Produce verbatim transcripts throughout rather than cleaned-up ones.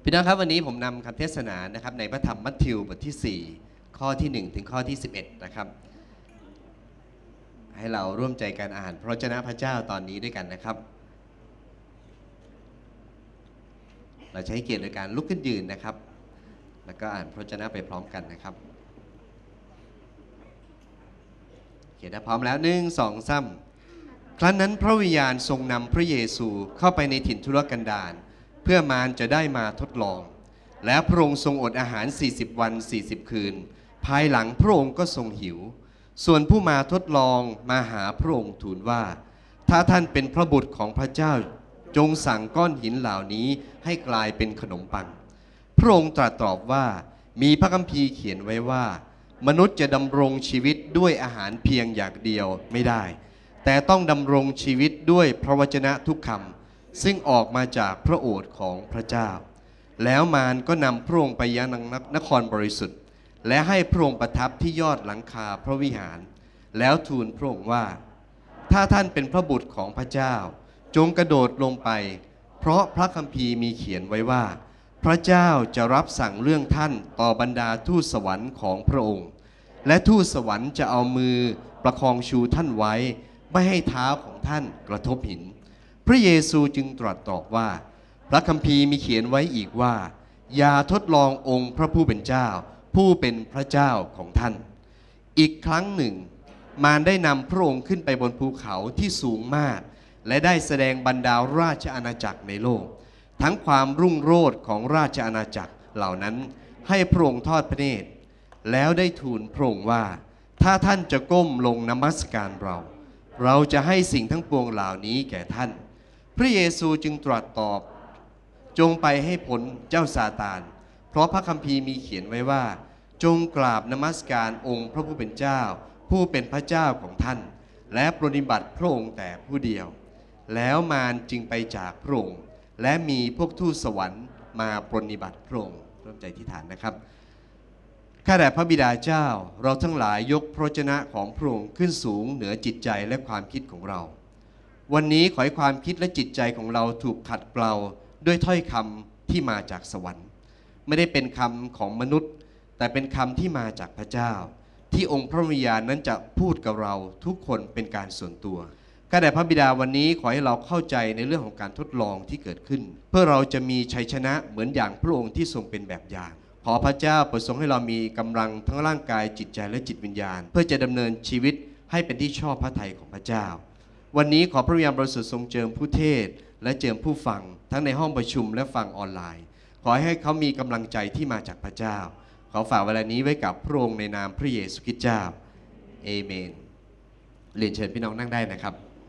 พี่น้องครับวันนี้ผมนำคำเทศนานะครับในพระธรรมมัทธิวบทที่สี่ข้อที่หนึ่งถึงข้อที่สิบเอ็ดนะครับให้เราร่วมใจกันอ่านพระวจนะพระเจ้าตอนนี้ด้วยกันนะครับเราจะให้เกียรติโดยการลุกขึ้นยืนนะครับแล้วก็อ่านพระวจนะไปพร้อมกันนะครับเขียนได้พร้อมแล้วหนึ่งสองสามครั้นนั้นพระวิญญาณทรงนำพระเยซูเข้าไปในถิ่นทุรกันดารเพื่อมารจะได้มาทดลองแล้วพระองค์ทรงอดอาหารสี่สิบวันสี่สิบคืนภายหลังพระองค์ก็ทรงหิวส่วนผู้มาทดลองมาหาพระองค์ทูลว่าถ้าท่านเป็นพระบุตรของพระเจ้าจงสั่งก้อนหินเหล่านี้ให้กลายเป็นขนมปังพระองค์ตรัสตอบว่ามีพระคัมภีร์เขียนไว้ว่ามนุษย์จะดำรงชีวิตด้วยอาหารเพียงอย่างเดียวไม่ได้แต่ต้องดำรงชีวิตด้วยพระวจนะทุกคำซึ่งออกมาจากพระโอษฐ์ของพระเจ้าแล้วมารก็นำพระองค์ไปยังนครบริสุทธิ์และให้พระองค์ประทับที่ยอดหลังคาพระวิหารแล้วทูลพระองค์ว่าถ้าท่านเป็นพระบุตรของพระเจ้าจงกระโดดลงไปเพราะพระคัมภีร์มีเขียนไว้ว่าพระเจ้าจะรับสั่งเรื่องท่านต่อบรรดาทูตสวรรค์ของพระองค์และทูตสวรรค์จะเอามือประคองชูท่านไว้ไม่ให้เท้าของท่านกระทบหินพระเยซูจึงตรัสตอบว่าพระคัมภีร์มีเขียนไว้อีกว่าอย่าทดลององค์พระผู้เป็นเจ้าผู้เป็นพระเจ้าของท่านอีกครั้งหนึ่งมารได้นำพระองค์ขึ้นไปบนภูเขาที่สูงมากและได้แสดงบรรดาราชอาณาจักรในโลกทั้งความรุ่งโรจน์ของราชอาณาจักรเหล่านั้นให้พระองค์ทอดพระเนตรแล้วได้ทูลพระองค์ว่าถ้าท่านจะก้มลงนมัสการเราเราจะให้สิ่งทั้งปวงเหล่านี้แก่ท่านพระเยซูจึงตรัสตอบจงไปให้พ้นเจ้าซาตานเพราะพระคัมภีร์มีเขียนไว้ว่าจงกราบนมัสการองค์พระผู้เป็นเจ้าผู้เป็นพระเจ้าของท่านและปรนนิบัติพระองค์แต่ผู้เดียวแล้วมารจึงไปจากพระองค์และมีพวกทูตสวรรค์มาปรนนิบัติพระองค์ร่วมใจที่ฐานนะครับข้าแต่พระบิดาเจ้าเราทั้งหลายยกพระวจนะของพระองค์ขึ้นสูงเหนือจิตใจและความคิดของเราวันนี้ขอให้ความคิดและจิตใจของเราถูกขัดเกลาด้วยถ้อยคำที่มาจากสวรรค์ไม่ได้เป็นคำของมนุษย์แต่เป็นคำที่มาจากพระเจ้าที่องค์พระวิญญาณนั้นจะพูดกับเราทุกคนเป็นการส่วนตัวข้าแต่พระบิดาวันนี้ขอให้เราเข้าใจในเรื่องของการทดลองที่เกิดขึ้นเพื่อเราจะมีชัยชนะเหมือนอย่างพระองค์ที่ทรงเป็นแบบอย่างขอพระเจ้าโปรดทรงให้เรามีกำลังทั้งร่างกายจิตใจและจิตวิญญาณเพื่อจะดำเนินชีวิตให้เป็นที่ชอบพระทัยของพระเจ้าวันนี้ขอพระวิญญาณบริสุทธิ์ทรงเจิมผู้เทศและเจิมผู้ฟังทั้งในห้องประชุมและฟังออนไลน์ขอให้เขามีกำลังใจที่มาจากพระเจ้าขอฝากเวลานี้ไว้กับพระองค์ในนามพระเยซูคริสต์เจ้าเอเมนเรียนเชิญพี่น้องนั่งได้นะครับ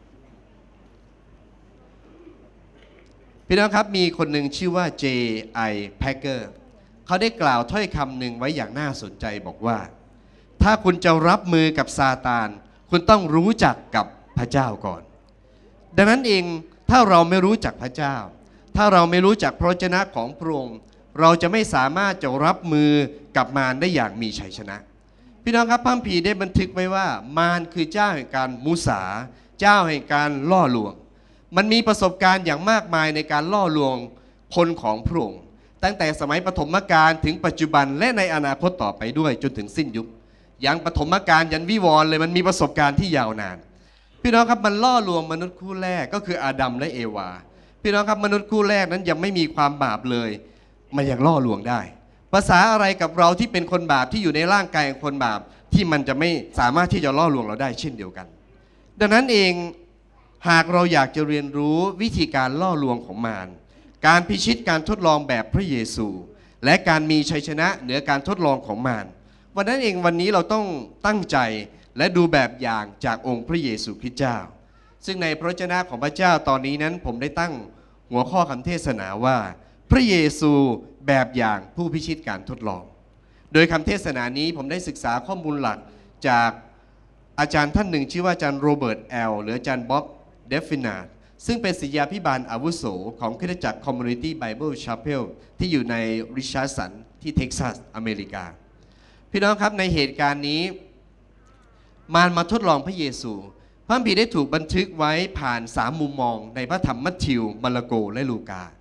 พี่น้องครับมีคนหนึ่งชื่อว่า เจ ไอ Packer เขาได้กล่าวถ้อยคำหนึ่งไว้อย่างน่าสนใจบอกว่าถ้าคุณจะรับมือกับซาตานคุณต้องรู้จักกับพระเจ้าก่อนดังนั้นเองถ้าเราไม่รู้จักพระเจ้าถ้าเราไม่รู้จักพระวจนะของพระองค์เราจะไม่สามารถจะรับมือกับมารได้อย่างมีชัยชนะพี่น้องครับพระคัมภีร์ได้บันทึกไว้ว่ามารคือเจ้าแห่งการมุสาเจ้าแห่งการล่อลวงมันมีประสบการณ์อย่างมากมายในการล่อลวงคนของพระองค์ตั้งแต่สมัยปฐมกาลถึงปัจจุบันและในอนาคตต่อไปด้วยจนถึงสิ้นยุคอย่างปฐมกาลยันวิวรณ์เลยมันมีประสบการณ์ที่ยาวนานพี่น้องครับมันล่อลวงมนุษย์คู่แรกก็คืออาดัมและเอวาพี่น้องครับมนุษย์คู่แรกนั้นยังไม่มีความบาปเลยมันยังล่อลวงได้ภาษาอะไรกับเราที่เป็นคนบาปที่อยู่ในร่างกายของคนบาปที่มันจะไม่สามารถที่จะล่อลวงเราได้เช่นเดียวกันดังนั้นเองหากเราอยากจะเรียนรู้วิธีการล่อลวงของมารการพิชิตการทดลองแบบพระเยซูและการมีชัยชนะเหนือการทดลองของมารวันนั้นเองวันนี้เราต้องตั้งใจและดูแบบอย่างจากองค์พระเยซูคริสต์เจ้าซึ่งในพระวจนะของพระเจ้าตอนนี้นั้นผมได้ตั้งหัวข้อคำเทศนาว่าพระเยซูแบบอย่างผู้พิชิตการทดลองโดยคำเทศนานี้ผมได้ศึกษาข้อมูลหลักจากอาจารย์ท่านหนึ่งชื่อว่าอาจารย์โรเบิร์ตแอลหรืออาจารย์บ๊อบเดฟฟินาร์ดซึ่งเป็นศิษยาภิบาลอาวุโสของคริสตจักร Community Bible Chapel ที่อยู่ในริชาร์ดสันที่เท็กซัสอเมริกาพี่น้องครับในเหตุการณ์นี้มารมาทดลองพระเยซูพระคัมภีร์ได้ถูกบันทึกไว้ผ่านสามมุมมองในพระธรรมมัทธิวมาระโกและลูกา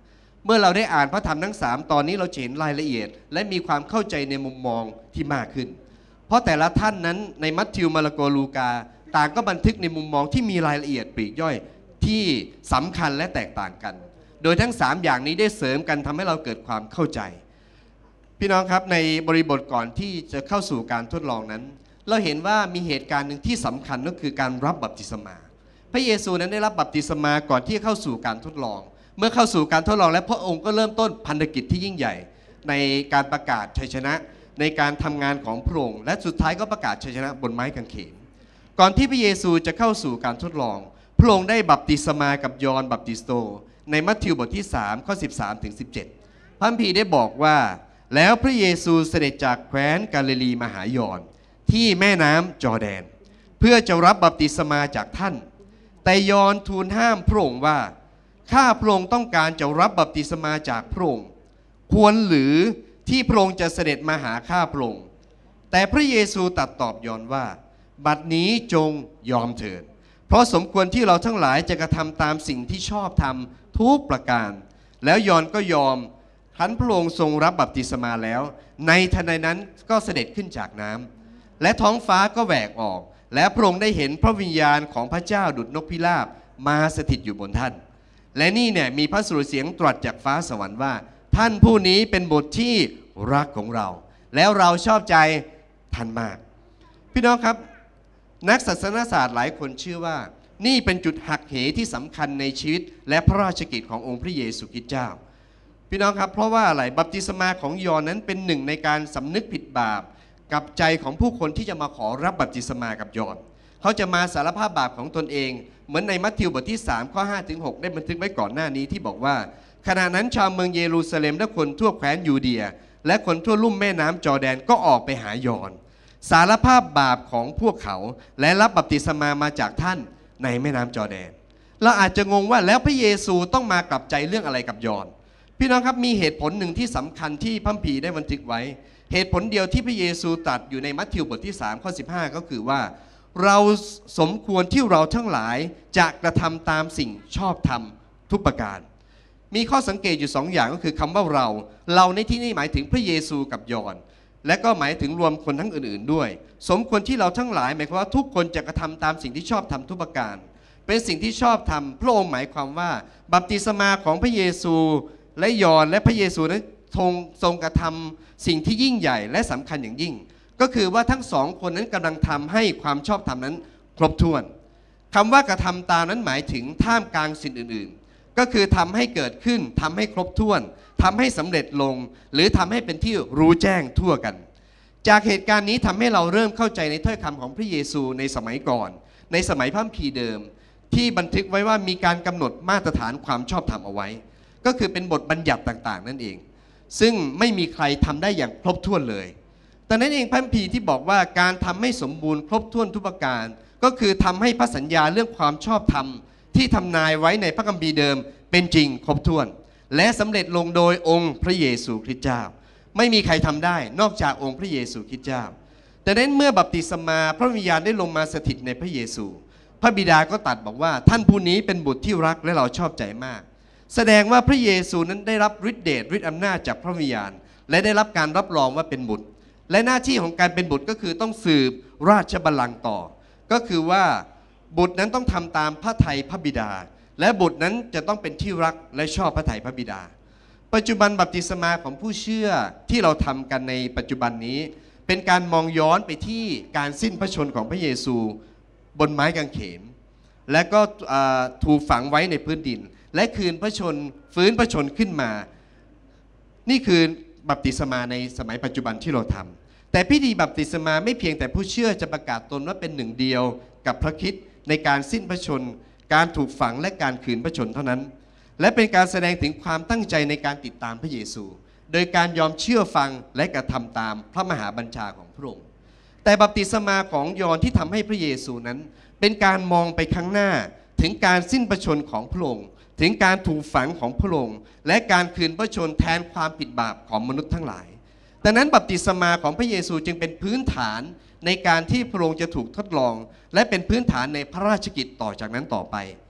เมื่อเราได้อ่านพระธรรมทั้งสามตอนนี้เราจะเห็นรายละเอียดและมีความเข้าใจในมุมมองที่มากขึ้นเพราะแต่ละท่านนั้นในมัทธิวมาระโกลูกาต่างก็บันทึกในมุมมองที่มีรายละเอียดปลีกย่อยที่สำคัญและแตกต่างกันโดยทั้งสามอย่างนี้ได้เสริมกันทำให้เราเกิดความเข้าใจพี่น้องครับในบริบทก่อนที่จะเข้าสู่การทดลองนั้นเราเห็นว่ามีเหตุการณ์หนึ่งที่สำคัญก็คือการรับบัพติศมาพระเยซูนั้นได้รับบัพติศมาก่อนที่จะเข้าสู่การทดลองเมื่อเข้าสู่การทดลองและพระองค์ก็เริ่มต้นพันธกิจที่ยิ่งใหญ่ในการประกาศชัยชนะในการทำงานของพระองค์และสุดท้ายก็ประกาศชัยชนะบนไม้กางเขนก่อนที่พระเยซูจะเข้าสู่การทดลองพระองค์ได้บัพติศมากับยอห์นบัพติสโตในมัทธิวบทที่สามข้อสิบสามถึงสิบเจ็ดพระคัมภีร์ได้บอกว่าแล้วพระเยซูเสด็จจากแคว้นกาลิลีมาหายอห์นที่แม่น้ำจอร์แดนเพื่อจะรับบัพติศมาจากท่านแต่ยอห์นทูลห้ามพระองค์ว่าข้าพระองค์ต้องการจะรับบัพติศมาจากพระองค์ควรหรือที่พระองค์จะเสด็จมาหาข้าพระองค์แต่พระเยซูตรัสตอบยอห์นว่าบัดนี้จงยอมเถิดเพราะสมควรที่เราทั้งหลายจะกระทำตามสิ่งที่ชอบทำทุกประการแล้วยอห์นก็ยอมครั้นพระองค์ทรงรับบัพติศมาแล้วในทันใดนั้นก็เสด็จขึ้นจากน้ำและท้องฟ้าก็แหวกออกและพระองค์ได้เห็นพระวิญญาณของพระเจ้าดุจนกพิราบมาสถิตอยู่บนท่านและนี่เนี่ยมีพระสุรเสียงตรัสจากฟ้าสวรรค์ว่าท่านผู้นี้เป็นบุตรที่รักของเราแล้วเราชอบใจท่านมากพี่น้องครับนักศาสนศาสตร์หลายคนเชื่อว่านี่เป็นจุดหักเหที่สำคัญในชีวิตและพระราชกิจขององค์พระเยซูคริสต์เจ้าพี่น้องครับเพราะว่าอะไรบัพติศมาของยอห์นนั้นเป็นหนึ่งในการสำนึกผิดบาปกับใจของผู้คนที่จะมาขอรับบัพติศมากับยอห์นเขาจะมาสารภาพบาปของตนเองเหมือนในมัทธิวบทที่สามข้อห้าถึงหกได้บันทึกไว้ก่อนหน้านี้ที่บอกว่าขณะนั้นชาวเมืองเยรูซาเล็มและคนทั่วแคว้นยูเดียและคนทั่วลุ่มแม่น้ำจอร์แดนก็ออกไปหายอห์นสารภาพบาปของพวกเขาและรับบัพติศมามาจากท่านในแม่น้ำจอร์แดนเราอาจจะงงว่าแล้วพระเยซูต้องมากลับใจเรื่องอะไรกับยอห์นพี่น้องครับมีเหตุผลหนึ่งที่สำคัญที่พระคัมภีร์ได้บันทึกไว้เหตุผลเดียวที่พระเยซูตรัสอยู่ในมัทธิวบทที่สามข้อสิบห้าก็คือว่าเราสมควรที่เราทั้งหลายจะกระทำตามสิ่งชอบธรรมทุกประการมีข้อสังเกตอยู่สองอย่างก็คือคำว่าเราเราในที่นี้หมายถึงพระเยซูกับยอห์นและก็หมายถึงรวมคนทั้งอื่นๆด้วยสมควรที่เราทั้งหลายหมายความว่าทุกคนจะกระทำตามสิ่งที่ชอบธรรมทุกประการเป็นสิ่งที่ชอบธรรมพระองค์หมายความว่าบัพติศมาของพระเยซูและยอห์นและพระเยซูนั้นทรงทรงกระทำสิ่งที่ยิ่งใหญ่และสำคัญอย่างยิ่งก็คือว่าทั้งสองคนนั้นกำลังทำให้ความชอบธรรมนั้นครบถ้วนคำว่ากระทำตามนั้นหมายถึงท่ามกลางสิ่งอื่นๆก็คือทำให้เกิดขึ้นทำให้ครบถ้วนทำให้สำเร็จลงหรือทำให้เป็นที่รู้แจ้งทั่วกันจากเหตุการณ์นี้ทำให้เราเริ่มเข้าใจในถ้อยคำของพระเยซูในสมัยก่อนในสมัยพระคัมภีร์เดิมที่บันทึกไว้ว่ามีการกำหนดมาตรฐานความชอบธรรมเอาไว้ก็คือเป็นบทบัญญัติต่างๆนั่นเองซึ่งไม่มีใครทำได้อย่างครบถ้วนเลยแต่นั้นเองพระคัมภีร์ที่บอกว่าการทำให้สมบูรณ์ครบถ้วนทุกประการก็คือทำให้พระสัญญาเรื่องความชอบธรรมที่ทำนายไว้ในพระคัมภีร์เดิมเป็นจริงครบถ้วนและสำเร็จลงโดยองค์พระเยซูคริสต์เจ้าไม่มีใครทำได้นอกจากองค์พระเยซูคริสต์เจ้าแต่นั้นเมื่อบัพติศมาพระวิญญาณได้ลงมาสถิตในพระเยซูพระบิดาก็ตรัสบอกว่าท่านผู้นี้เป็นบุตรที่รักและเราชอบใจมากแสดงว่าพระเยซูนั้นได้รับฤทธิเดชฤทธิอำนาจจากพระวิญญาณและได้รับการรับรองว่าเป็นบุตรและหน้าที่ของการเป็นบุตรก็คือต้องสืบราชบัลลังก์ต่อก็คือว่าบุตรนั้นต้องทำตามพระทัยพระบิดาและบุตรนั้นจะต้องเป็นที่รักและชอบพระทัยพระบิดาปัจจุบันบัพติศมาของผู้เชื่อที่เราทำกันในปัจจุบันนี้เป็นการมองย้อนไปที่การสิ้นพระชนของพระเยซูบนไม้กางเขนและก็ถูกฝังไว้ในพื้นดินและคืนพระชนฟื้นพระชนขึ้นมานี่คือบัพติศมาในสมัยปัจจุบันที่เราทำแต่พิธีบัพติศมาไม่เพียงแต่ผู้เชื่อจะประกาศตนว่าเป็นหนึ่งเดียวกับพระคริสต์ในการสิ้นพระชนการถูกฝังและการคืนพระชนเท่านั้นและเป็นการแสดงถึงความตั้งใจในการติดตามพระเยซูโดยการยอมเชื่อฟังและกระทำตามพระมหาบัญชาของพระองค์แต่บัพติศมาของยอห์นที่ทำให้พระเยซูนั้นเป็นการมองไปข้างหน้าถึงการสิ้นพระชนของพระองค์ถึงการถูกฝังของพระองค์และการคืนพระชนแทนความผิดบาปของมนุษย์ทั้งหลายดังนั้นบัพติศมาของพระเยซูจึงเป็นพื้นฐานในการที่พระองค์จะถูกทดลองและเป็นพื้นฐานในพระราชกิจต่อจากนั้นต่อไป พ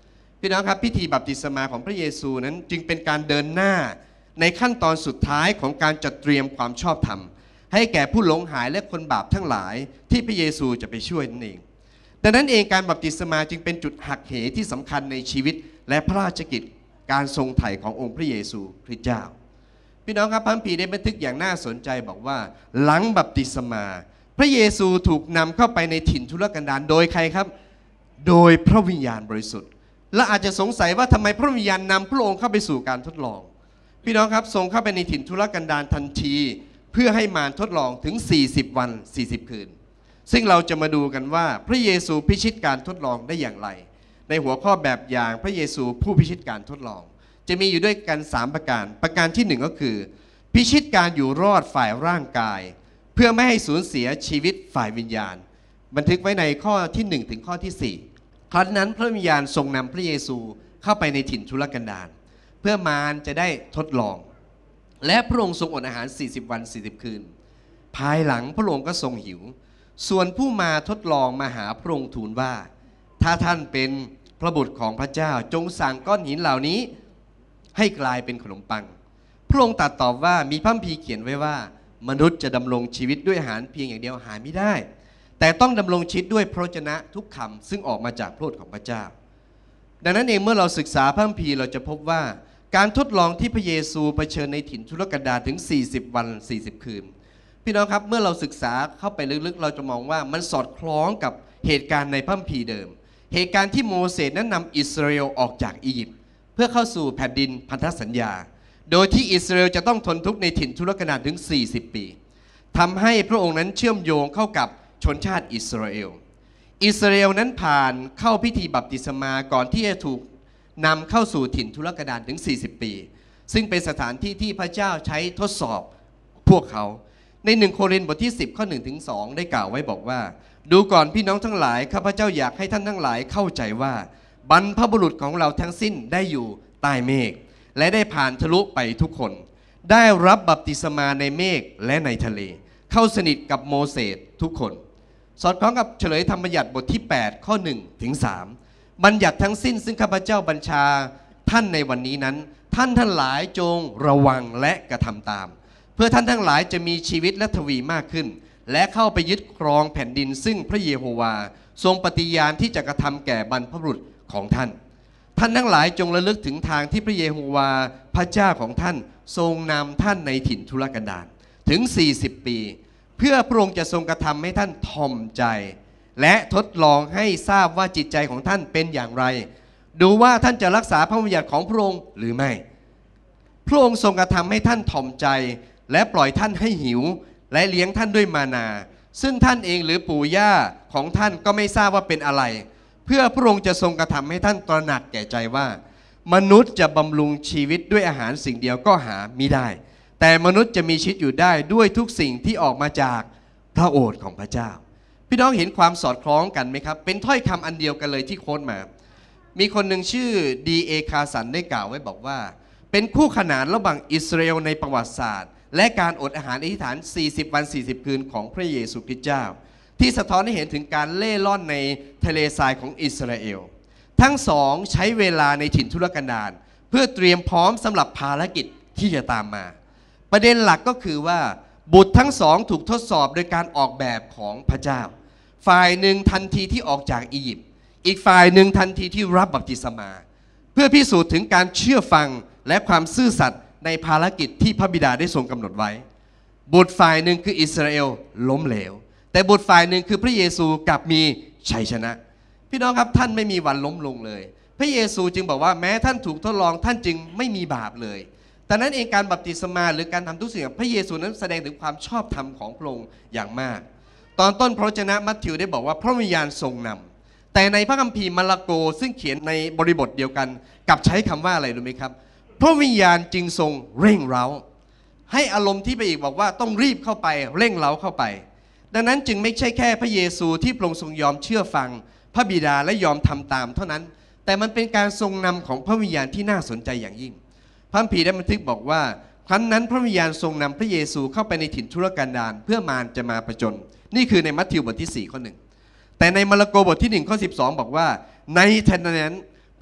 พี่น้องครับพิธีบัพติศมาของพระเยซูนั้นจึงเป็นการเดินหน้าในขั้นตอนสุดท้ายของการจัดเตรียมความชอบธรรมให้แก่ผู้หลงหายและคนบาปทั้งหลายที่พระเยซูจะไปช่วยนั่นเองดังนั้นเองการบัพติศมาจึงเป็นจุดหักเหที่สำคัญในชีวิตและพระราชกิจการทรงไถ่ขององค์พระเยซูคริสต์เจ้าพี่น้องครับพระคัมภีร์ได้บันทึกอย่างน่าสนใจบอกว่าหลังบัพติศมาพระเยซูถูกนำเข้าไปในถิ่นทุรกันดารโดยใครครับโดยพระวิญญาณบริสุทธิ์และอาจจะสงสัยว่าทำไมพระวิญญาณนำพระองค์เข้าไปสู่การทดลองพี่น้องครับทรงเข้าไปในถิ่นทุรกันดารทันทีเพื่อให้มารทดลองถึงสี่สิบวันสี่สิบคืนซึ่งเราจะมาดูกันว่าพระเยซูพิชิตการทดลองได้อย่างไรในหัวข้อแบบอย่างพระเยซูผู้พิชิตการทดลองจะมีอยู่ด้วยกันสามประการประการที่หนึ่งก็คือพิชิตการอยู่รอดฝ่ายร่างกายเพื่อไม่ให้สูญเสียชีวิตฝ่ายวิญญาณบันทึกไว้ในข้อที่หนึ่งถึงข้อที่สี่ครั้งนั้นพระวิญญาณทรงนำพระเยซูเข้าไปในถิ่นทุรกันดารเพื่อมารจะได้ทดลองและพระองค์ทรงอดอาหารสี่สิบวันสี่สิบคืนภายหลังพระองค์ก็ทรงหิวส่วนผู้มาทดลองมาหาพระองค์ทูลว่าถ้าท่านเป็นพระบุตรของพระเจ้าจงสั่งก้อนหินเหล่านี้ให้กลายเป็นขนมปังพระองค์ตรัสตอบว่ามีพระคัมภีร์เขียนไว้ว่ามนุษย์จะดำรงชีวิตด้วยอาหารเพียงอย่างเดียวหาไม่ได้แต่ต้องดำรงชีวิตด้วยพระวจนะทุกคำซึ่งออกมาจากพระโอษฐ์ของพระเจ้าดังนั้นเองเมื่อเราศึกษาพระคัมภีร์เราจะพบว่าการทดลองที่พระเยซูเผชิญในถิ่นทุรกันดารถึงสี่สิบวันสี่สิบคืนพี่น้องครับเมื่อเราศึกษาเข้าไปลึกๆเราจะมองว่ามันสอดคล้องกับเหตุการณ์ในพระคัมภีร์เดิมเหตุการณ์ที่โมเสสนั้นนำอิสราเอลออกจากอียิปต์เพื่อเข้าสู่แผ่นดินพันธสัญญาโดยที่อิสราเอลจะต้องทนทุกข์ในถิ่นทุรกันดารถึงสี่สิบปีทำให้พระองค์นั้นเชื่อมโยงเข้ากับชนชาติอิสราเอลอิสราเอลนั้นผ่านเข้าพิธีบัพติศมาก่อนที่จะถูกนำเข้าสู่ถิ่นทุรกันดารถึงสี่สิบปีซึ่งเป็นสถานที่ที่พระเจ้าใช้ทดสอบพวกเขาในหนึ่งโครินธ์บทที่สิบข้อหนึ่งถึงสองได้กล่าวไว้บอกว่าดูก่อนพี่น้องทั้งหลายข้าพเจ้าอยากให้ท่านทั้งหลายเข้าใจว่าบรรพบุรุษของเราทั้งสิ้นได้อยู่ใต้เมฆและได้ผ่านทะลุไปทุกคนได้รับบัพติศมาในเมฆและในทะเลเข้าสนิทกับโมเสสทุกคนสอดคล้องกับเฉลยธรรมบัญญัติบทที่แปดข้อหนึ่งถึงสามบัญญัติทั้งสิ้นซึ่งข้าพเจ้าบัญชาท่านในวันนี้นั้นท่านทั้งหลายจงระวังและกระทำตามเพื่อท่านทั้งหลายจะมีชีวิตและทวีมากขึ้นและเข้าไปยึดครองแผ่นดินซึ่งพระเยโฮวาทรงปฏิญาณที่จะกระทำแก่บรรพบุรุษของท่านท่านทั้งหลายจงระลึกถึงทางที่พระเยโฮวาพระเจ้าของท่านทรงนำท่านในถิ่นทุรกันดารถึงสี่สิบปีเพื่อพระองค์จะทรงกระทำให้ท่านทอมใจและทดลองให้ทราบว่าจิตใจของท่านเป็นอย่างไรดูว่าท่านจะรักษาพระบัญญัติของพระองค์หรือไม่พระองค์ทรงกระทำให้ท่านทอมใจและปล่อยท่านให้หิวและเลี้ยงท่านด้วยมานาซึ่งท่านเองหรือปู่ย่าของท่านก็ไม่ทราบว่าเป็นอะไรเพื่อพระองค์จะทรงกระทำให้ท่านตระหนักแก่ใจว่ามนุษย์จะบำรุงชีวิตด้วยอาหารสิ่งเดียวก็หามิได้แต่มนุษย์จะมีชีวิตอยู่ได้ด้วยทุกสิ่งที่ออกมาจากพระโอษฐ์ของพระเจ้าพี่น้องเห็นความสอดคล้องกันไหมครับเป็นถ้อยคำอันเดียวกันเลยที่โค้ดมามีคนหนึ่งชื่อดีเอคาสันได้กล่าวไว้บอกว่าเป็นคู่ขนานระหว่างอิสราเอลในประวัติศาสตร์และการอดอาหารอธิษฐานสี่สิบวันสี่สิบคืนของพระเยซูคริสต์เจ้าที่สะท้อนให้เห็นถึงการเล่ร่อนในทะเลทรายของอิสราเอลทั้งสองใช้เวลาในถิ่นทุรกันดารเพื่อเตรียมพร้อมสำหรับภารกิจที่จะตามมาประเด็นหลักก็คือว่าบุตรทั้งสองถูกทดสอบโดยการออกแบบของพระเจ้าฝ่ายหนึ่งทันทีที่ออกจากอียิปต์อีกฝ่ายหนึ่งทันทีที่รับบัพติศมาเพื่อพิสูจน์ถึงการเชื่อฟังและความซื่อสัตย์ในภารกิจที่พระบิดาได้ทรงกำหนดไว้บุตรฝ่ายหนึ่งคืออิสราเอลล้มเหลวแต่บุตรฝ่ายหนึ่งคือพระเยซูกลับมีชัยชนะพี่น้องครับท่านไม่มีวันล้มลงเลยพระเยซูจึงบอกว่าแม้ท่านถูกทดลองท่านจึงไม่มีบาปเลยแต่นั้นเองการบัพติศมาหรือการทำทุกสิ่งพระเยซูนั้นแสดงถึงความชอบธรรมของพระองค์อย่างมากตอนต้นพระวจนะมัทธิวได้บอกว่าพระวิญญาณทรงนำแต่ในพระคัมภีร์มาระโกซึ่งเขียนในบริบทเดียวกันกับใช้คำว่าอะไรรู้ไหมครับพระวิญญาณจึงทรงเร่งเร้าให้อารมณ์ที่ไปอีกบอกว่าต้องรีบเข้าไปเร่งเร้าเข้าไปดังนั้นจึงไม่ใช่แค่พระเยซูที่พระองค์ทรงยอมเชื่อฟังพระบิดาและยอมทำตามเท่านั้นแต่มันเป็นการทรงนำของพระวิญญาณที่น่าสนใจอย่างยิ่งพระคัมภีร์ได้บันทึกบอกว่าครั้งนั้นพระวิญญาณทรงนำพระเยซูเข้าไปในถิ่นทุรกันดารเพื่อมารจะมาผจญนี่คือในมัทธิวบทที่สี่ข้อหนึ่งแต่ในมาระโกบทที่หนึ่งข้อสิบสองบอกว่าในทันนั้นพระ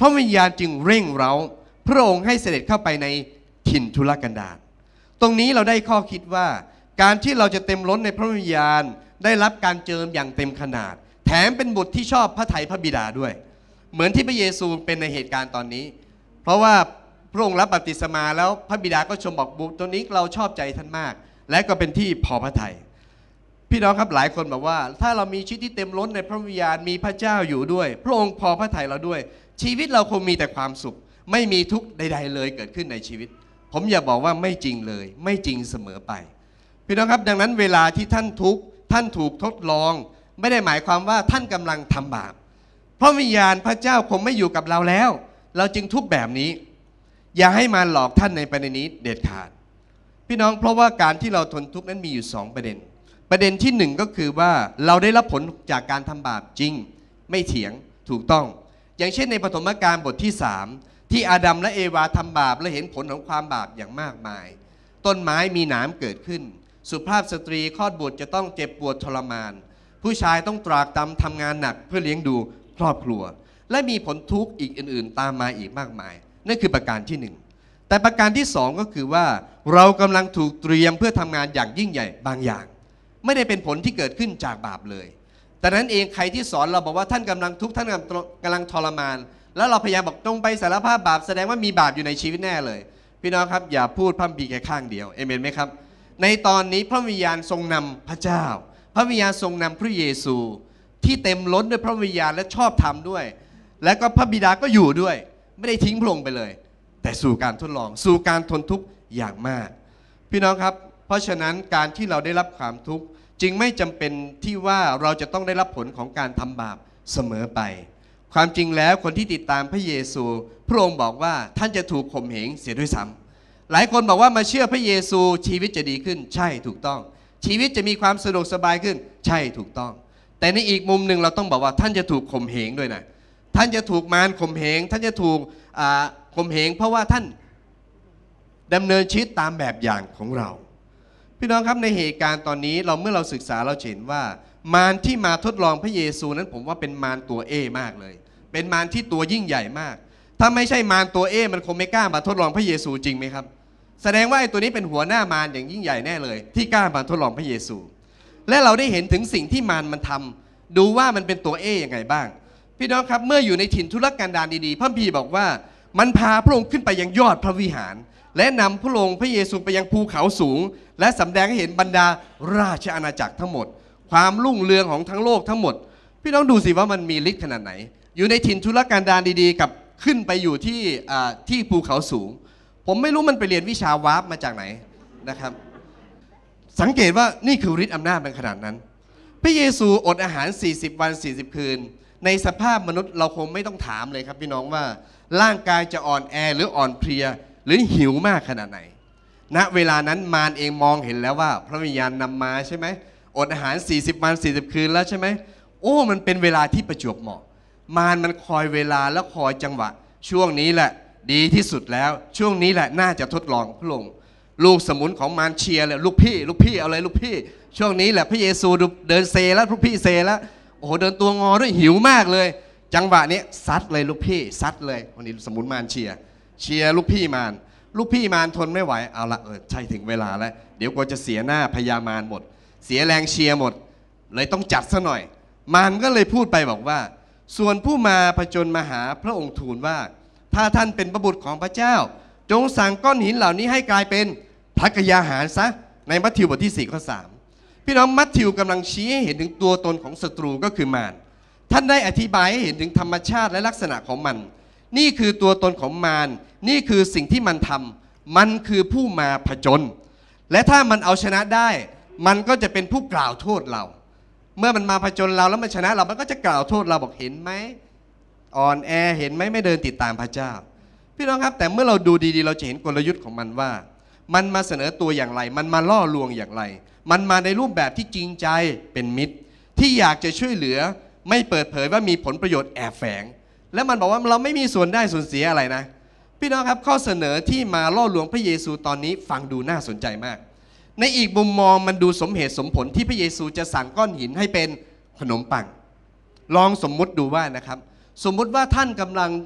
ระวิญญาณจึงเร่งเร้าพระองค์ให้เสด็จเข้าไปในถิ่นทุรกันดารตรงนี้เราได้ข้อคิดว่าการที่เราจะเต็มล้นในพระวิญญาณได้รับการเจิมอย่างเต็มขนาดแถมเป็นบุตรที่ชอบพระทัยพระบิดาด้วยเหมือนที่พระเยซูเป็นในเหตุการณ์ตอนนี้เพราะว่าพระองค์รับบัพติศมาแล้วพระบิดาก็ชมบอกบุตรตัวนี้เราชอบใจท่านมากและก็เป็นที่พอพระทัยพี่น้องครับหลายคนบอกว่าถ้าเรามีชีวิตที่เต็มล้นในพระวิญญาณมีพระเจ้าอยู่ด้วยพระองค์พอพระทัยเราด้วยชีวิตเราคงมีแต่ความสุขไม่มีทุกข์ใดๆเลยเกิดขึ้นในชีวิตผมอย่าบอกว่าไม่จริงเลยไม่จริงเสมอไปพี่น้องครับดังนั้นเวลาที่ท่านทุกข์ท่านถูกทดลองไม่ได้หมายความว่าท่านกำลังทำบาปเพราะวิญญาณพระเจ้าคงไม่อยู่กับเราแล้วเราจึงทุกข์แบบนี้อย่าให้มารหลอกท่านในประเด็นนี้เด็ดขาดพี่น้องเพราะว่าการที่เราทนทุกข์นั้นมีอยู่สองประเด็นประเด็นที่หนึ่งก็คือว่าเราได้รับผลจากการทำบาปจริงไม่เถียงถูกต้องอย่างเช่นในปฐมกาลบทที่สามที่อาดัมและเอวาทำบาปและเห็นผลของความบาปอย่างมากมายต้นไม้มีหนามเกิดขึ้นสุภาพสตรีคลอดบุตรจะต้องเจ็บปวดทรมานผู้ชายต้องตรากตรำทำงานหนักเพื่อเลี้ยงดูครอบครัวและมีผลทุกข์อีกอื่นๆตามมาอีกมากมายนั่นคือประการที่หนึ่งแต่ประการที่สองก็คือว่าเรากำลังถูกเตรียมเพื่อทำงานอย่างยิ่งใหญ่บางอย่างไม่ได้เป็นผลที่เกิดขึ้นจากบาปเลยแต่นั้นเองใครที่สอนเราบอกว่าท่านกำลังทุกข์ท่านกำลังทรมานแล้วเราพยายามบอกตรงไปสารภาพบาปแสดงว่ามีบาปอยู่ในชีวิตแน่เลยพี่น้องครับอย่าพูดพร่ำพีแค่ข้างเดียวเอเมนไหมครับในตอนนี้พระวิญญาณทรงนำพระเจ้าพระวิญญาณทรงนำพระเยซูที่เต็มล้นด้วยพระวิญญาณและชอบธรรมด้วยและก็พระบิดาก็อยู่ด้วยไม่ได้ทิ้งพระองค์ไปเลยแต่สู่การทดลองสู่การทนทุกข์อย่างมากพี่น้องครับเพราะฉะนั้นการที่เราได้รับความทุกข์จึงไม่จำเป็นที่ว่าเราจะต้องได้รับผลของการทำบาปเสมอไปความจริงแล้วคนที่ติดตามพระเยซูพระองค์บอกว่าท่านจะถูกข่มเหงเสียด้วยซ้ำหลายคนบอกว่ามาเชื่อพระเยซูชีวิตจะดีขึ้นใช่ถูกต้องชีวิตจะมีความสะดวกสบายขึ้นใช่ถูกต้องแต่ในอีกมุมหนึ่งเราต้องบอกว่าท่านจะถูกข่มเหงด้วยนะท่านจะถูกมารข่มเหงท่านจะถูกข่มเหงเพราะว่าท่านดำเนินชีวิตตามแบบอย่างของเราพี่น้องครับในเหตุการณ์ตอนนี้เราเมื่อเราศึกษาเราเห็นว่ามารที่มาทดลองพระเยซูนั้นผมว่าเป็นมารตัวเอมากเลยเป็นมารที่ตัวยิ่งใหญ่มากถ้าไม่ใช่มารตัวเอมันคงไม่กล้ามาทดลองพระเยซูจริงไหมครับแสดงว่าไอ้ตัวนี้เป็นหัวหน้ามารอย่างยิ่งใหญ่แน่เลยที่กล้ามาทดลองพระเยซูและเราได้เห็นถึงสิ่งที่มารมันทำดูว่ามันเป็นตัวเอยังไงบ้างพี่น้องครับเมื่ออยู่ในถิ่นทุรกันดารดีๆพระคัมภีร์บอกว่ามันพาพระองค์ขึ้นไปยังยอดพระวิหารและนำพระองค์พระเยซูไปยังภูเขาสูงและสำแดงให้เห็นบรรดาราชอาณาจักรทั้งหมดความรุ่งเรืองของทั้งโลกทั้งหมดพี่น้องดูสิว่ามันมีฤทธิ์ขนาดไหนอยู่ในถิ่นทุรกันดารดีๆกับขึ้นไปอยู่ที่ที่ภูเขาสูงผมไม่รู้มันไปเรียนวิชาวาร์ปมาจากไหนนะครับสังเกตว่านี่คือฤทธิ์อำนาจเป็นขนาดนั้นพระเยซูอดอาหารสี่สิบวันสี่สิบคืนในสภาพมนุษย์เราคงไม่ต้องถามเลยครับพี่น้องว่าร่างกายจะอ่อนแอหรืออ่อนเพลียหรือหิวมากขนาดไหนณเวลานั้นมารเองมองเห็นแล้วว่าพระวิญญาณนำมาใช่ไหมอดอาหารสี่สิบวันสี่สิบคืนแล้วใช่ไหมโอ้มันเป็นเวลาที่ประจวบเหมาะมารมันคอยเวลาและคอยจังหวะช่วงนี้แหละดีที่สุดแล้วช่วงนี้แหละน่าจะทดลองพระองค์ลูกสมุนของมารเชียร์เลยลูกพี่ลูกพี่เอาเลยลูกพี่ช่วงนี้แหละพระเยซูเดินเซแล้วลูกพี่เซแล้วโอ้โหเดินตัวงอด้วยหิวมากเลยจังหวะนี้ซัดเลยลูกพี่ซัดเลยวันนี้สมุนมารเชียร์เชียร์ลูกพี่มารลูกพี่มารทนไม่ไหวเอาละเออใช่ถึงเวลาแล้วเดี๋ยวกูจะเสียหน้าพญามารหมดเสียแรงเชียร์หมดเลยต้องจัดซะหน่อยมารก็เลยพูดไปบอกว่าส่วนผู้มาผจญมาหาพระองค์ทูลว่าถ้าท่านเป็นพระบุตรของพระเจ้าจงสั่งก้อนหินเหล่านี้ให้กลายเป็นภักยาหารซะในมัทธิวบทที่สี่ข้อสามพี่น้องมัทธิวกำลังชี้ให้เห็นถึงตัวตนของศัตรูก็คือมารท่านได้อธิบายให้เห็นถึงธรรมชาติและลักษณะของมันนี่คือตัวตนของมารนี่คือสิ่งที่มันทำมันคือผู้มาผจญและถ้ามันเอาชนะได้มันก็จะเป็นผู้กล่าวโทษเราเมื่อมันมาผจญเราแล้วมันชนะเรามันก็จะกล่าวโทษเราบอกเห็นไหมอ่อนแอเห็นไหมไม่เดินติดตามพระเจ้าพี่น้องครับแต่เมื่อเราดูดีๆเราจะเห็นกลยุทธ์ของมันว่ามันมาเสนอตัวอย่างไรมันมาล่อลวงอย่างไรมันมาในรูปแบบที่จริงใจเป็นมิตรที่อยากจะช่วยเหลือไม่เปิดเผยว่ามีผลประโยชน์แอบแฝงและมันบอกว่าเราไม่มีส่วนได้ส่วนเสียอะไรนะพี่น้องครับข้อเสนอที่มาล่อลวงพระเยซูตอนนี้ฟังดูน่าสนใจมากในอีกมุมมองมันดูสมเหตุสมผลที่พระเยซูจะสั่งก้อนหินให้เป็นขนมปังลองสมมุติดูว่านะครับสมมุติว่าท่านกำลัง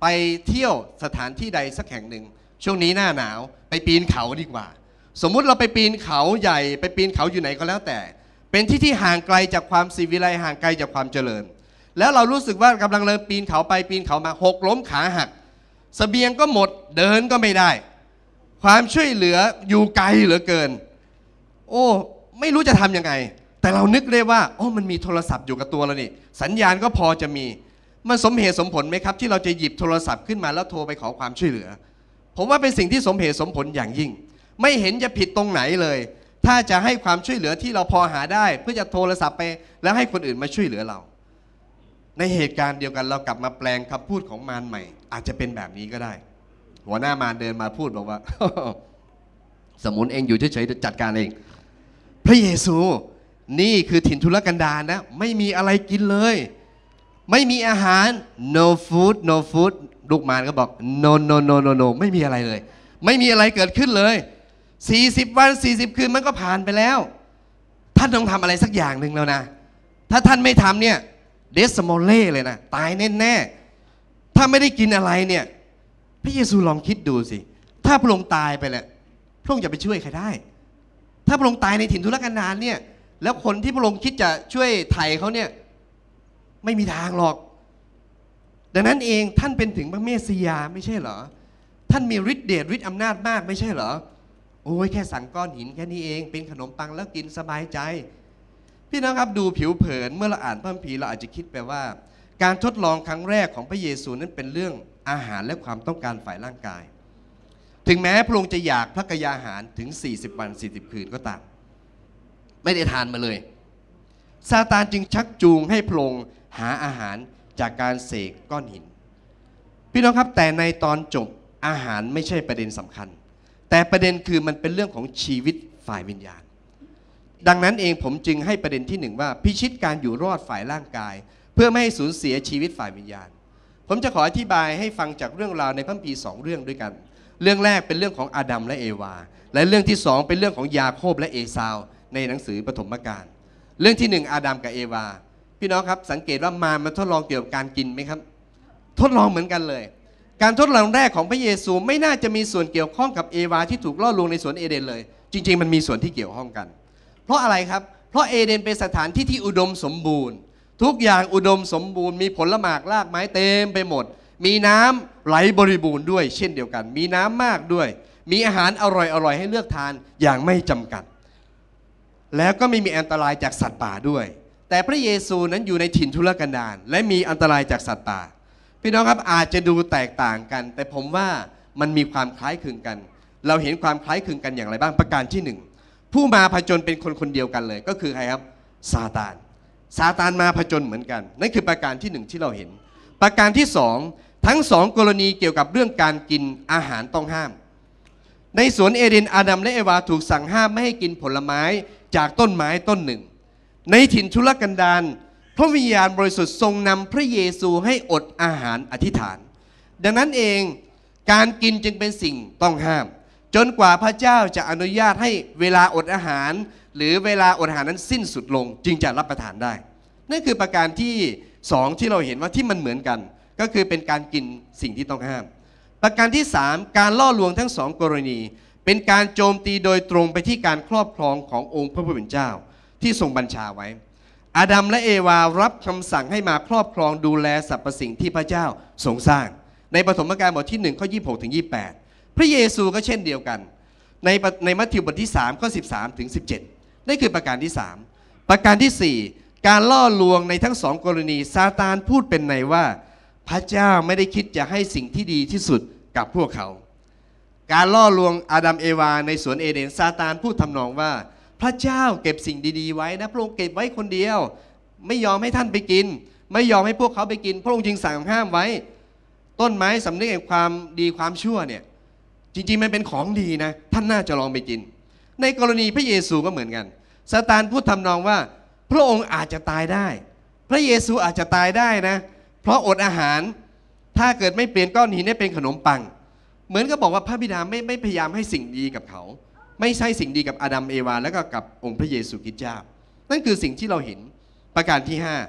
ไปเที่ยวสถานที่ใดสักแห่งหนึ่งช่วงนี้หน้าหนาวไปปีนเขาดีกว่าสมมุติเราไปปีนเขาใหญ่ไปปีนเขาอยู่ไหนก็แล้วแต่เป็นที่ที่ห่างไกลจากความศิวิไลห่างไกลจากความเจริญแล้วเรารู้สึกว่ากำลังเดินปีนเขาไปปีนเขามาหกล้มขาหักเสบียงก็หมดเดินก็ไม่ได้ความช่วยเหลืออยู่ไกลเหลือเกินโอ้ไม่รู้จะทำยังไงแต่เรานึกได้ว่าโอ้มันมีโทรศัพท์อยู่กับตัวเรานี่สัญญาณก็พอจะมีมันสมเหตุสมผลไหมครับที่เราจะหยิบโทรศัพท์ขึ้นมาแล้วโทรไปขอความช่วยเหลือผมว่าเป็นสิ่งที่สมเหตุสมผลอย่างยิ่งไม่เห็นจะผิดตรงไหนเลยถ้าจะให้ความช่วยเหลือที่เราพอหาได้เพื่อจะโทรศัพท์ไปแล้วให้คนอื่นมาช่วยเหลือเราในเหตุการณ์เดียวกันเรากลับมาแปลงคำพูดของมารใหม่อาจจะเป็นแบบนี้ก็ได้หัวหน้ามารเดินมาพูดบอกว่า สมุนเองอยู่เฉยๆจัดการเองพระเยซูนี่คือถิ่นทุรกันดารนะไม่มีอะไรกินเลยไม่มีอาหาร no food no food ลูกมารก็บอก no no no no no ไม่มีอะไรเลยไม่มีอะไรเกิดขึ้นเลยสี่สิบวันสี่สิบคืนมันก็ผ่านไปแล้วท่านต้องทำอะไรสักอย่างหนึ่งแล้วนะถ้าท่านไม่ทำเนี่ยเดสโมเล่เลยนะตายแน่ๆถ้าไม่ได้กินอะไรเนี่ยพระเยซูลองคิดดูสิถ้าพระองค์ตายไปแหละพระองค์จะไปช่วยใครได้ถ้าพระองค์ตายในถิ่นทุรกันดารเนี่ยแล้วคนที่พระองค์คิดจะช่วยไถ่เขาเนี่ยไม่มีทางหรอกดังนั้นเองท่านเป็นถึงพระเมสสิยาไม่ใช่เหรอท่านมีฤทธิ์เดชฤทธิ์อำนาจมากไม่ใช่เหรอโอ้ยแค่สั่งก้อนหินแค่นี้เองเป็นขนมปังแล้วกินสบายใจพี่น้องครับดูผิวเผินเมื่อเราอ่านพระคัมภีร์เราอาจจะคิดไปว่าการทดลองครั้งแรกของพระเยซูนั้นเป็นเรื่องอาหารและความต้องการฝ่ายร่างกายถึงแม้พระองค์จะอยากพระกยาหารถึงสี่สิบวันสี่สิบคืนก็ตามไม่ได้ทานมาเลยซาตานจึงชักจูงให้พระองค์หาอาหารจากการเสกก้อนหินพี่น้องครับแต่ในตอนจบอาหารไม่ใช่ประเด็นสำคัญแต่ประเด็นคือมันเป็นเรื่องของชีวิตฝ่ายวิญญาณดังนั้นเองผมจึงให้ประเด็นที่หนึ่งว่าพิชิตการอยู่รอดฝ่ายร่างกายเพื่อไม่ให้สูญเสียชีวิตฝ่ายวิญญาณผมจะขออธิบายให้ฟังจากเรื่องราวในพระคัมภีร์สองเรื่องด้วยกันเรื่องแรกเป็นเรื่องของอาดัมและเอวาและเรื่องที่สองเป็นเรื่องของยาโคบและเอซาวในหนังสือปฐมกาลเรื่องที่หนึ่งอาดัมกับเอวาพี่น้องครับสังเกตว่ามารมันทดลองเกี่ยวกับการกินไหมครับทดลองเหมือนกันเลยการทดลองแรกของพระเยซูไม่น่าจะมีส่วนเกี่ยวข้องกับเอวาที่ถูกล่อลวงในสวนเอเดนเลยจริงๆมันมีส่วนที่เกี่ยวข้องกันเพราะอะไรครับเพราะเอเดนเป็นสถานที่ที่อุดมสมบูรณ์ทุกอย่างอุดมสมบูรณ์มีผลหมากรากไม้เต็มไปหมดมีน้ำไหลบริบูรณ์ด้วยเช่นเดียวกันมีน้ำมากด้วยมีอาหารอร่อยๆให้เลือกทานอย่างไม่จำกัดแล้วก็ไม่มีอันตรายจากสัตว์ป่าด้วยแต่พระเยซูนั้นอยู่ในถิ่นทุรกันดารและมีอันตรายจากสัตว์ป่าพี่น้องครับอาจจะดูแตกต่างกันแต่ผมว่ามันมีความคล้ายคลึงกันเราเห็นความคล้ายคลึงกันอย่างไรบ้างประการที่หนึ่งผู้มาผจญเป็นคนคนเดียวกันเลยก็คือใครครับซาตานซาตานมาผจญเหมือนกันนั่นคือประการที่หนึ่งที่เราเห็นประการที่สองทั้งสองกรณีเกี่ยวกับเรื่องการกินอาหารต้องห้ามในสวนเอเดนอาดัมและเอวาถูกสั่งห้ามไม่ให้กินผลไม้จากต้นไม้ต้นหนึ่งในถิ่นทุรกันดารพระวิญญาณบริสุทธิ์ทรงนำพระเยซูให้อดอาหารอธิษฐานดังนั้นเองการกินจึงเป็นสิ่งต้องห้ามจนกว่าพระเจ้าจะอนุญาตให้เวลาอดอาหารหรือเวลาอดอาหารนั้นสิ้นสุดลงจึงจะรับประทานได้นั่นคือประการที่สองที่เราเห็นว่าที่มันเหมือนกันก็คือเป็นการกินสิ่งที่ต้องห้ามประการที่สามการล่อลวงทั้งสองกรณีเป็นการโจมตีโดยตรงไปที่การครอบครองขององค์พระผู้เป็นเจ้าที่ทรงบัญชาไว้อาดัมและเอวารับคำสั่งให้มาครอบครองดูแลสรรพสิ่งที่พระเจ้าทรงสร้างในปฐมกาลบทที่หนึ่งข้อยี่สิบหกถึงยี่สิบแปดพระเยซูก็เช่นเดียวกันในในมัทธิวบทที่สามข้อสิบสามถึงสิบเจ็ดนั่นคือประการที่สามประการที่สี่การล่อลวงในทั้งสองกรณีซาตานพูดเป็นในว่าพระเจ้าไม่ได้คิดจะให้สิ่งที่ดีที่สุดกับพวกเขาการล่อลวงอาดัมเอวาในสวนเอเดนซาตานพูดทำนองว่าพระเจ้าเก็บสิ่งดีๆไว้นะพระองค์เก็บไว้คนเดียวไม่ยอมให้ท่านไปกินไม่ยอมให้พวกเขาไปกินพระองค์จึงสั่งห้ามไว้ต้นไม้สำนึกแห่งความดีความชั่วเนี่ยจริงๆมันเป็นของดีนะท่านน่าจะลองไปกินในกรณีพระเยซูก็เหมือนกันซาตานพูดทำนองว่าพระองค์อาจจะตายได้พระเยซูอาจจะตายได้นะเพราะอดอาหารถ้าเกิดไม่เปลี่ยนก้อนหินให้เป็นขนมปังเหมือนกับบอกว่าพระบิดาไม่ไม่พยายามให้สิ่งดีกับเขาไม่ใช่สิ่งดีกับอาดัมเอวาและก็กับองค์พระเยซูคริสต์เจ้านั่นคือสิ่งที่เราเห็นประการที่ห้า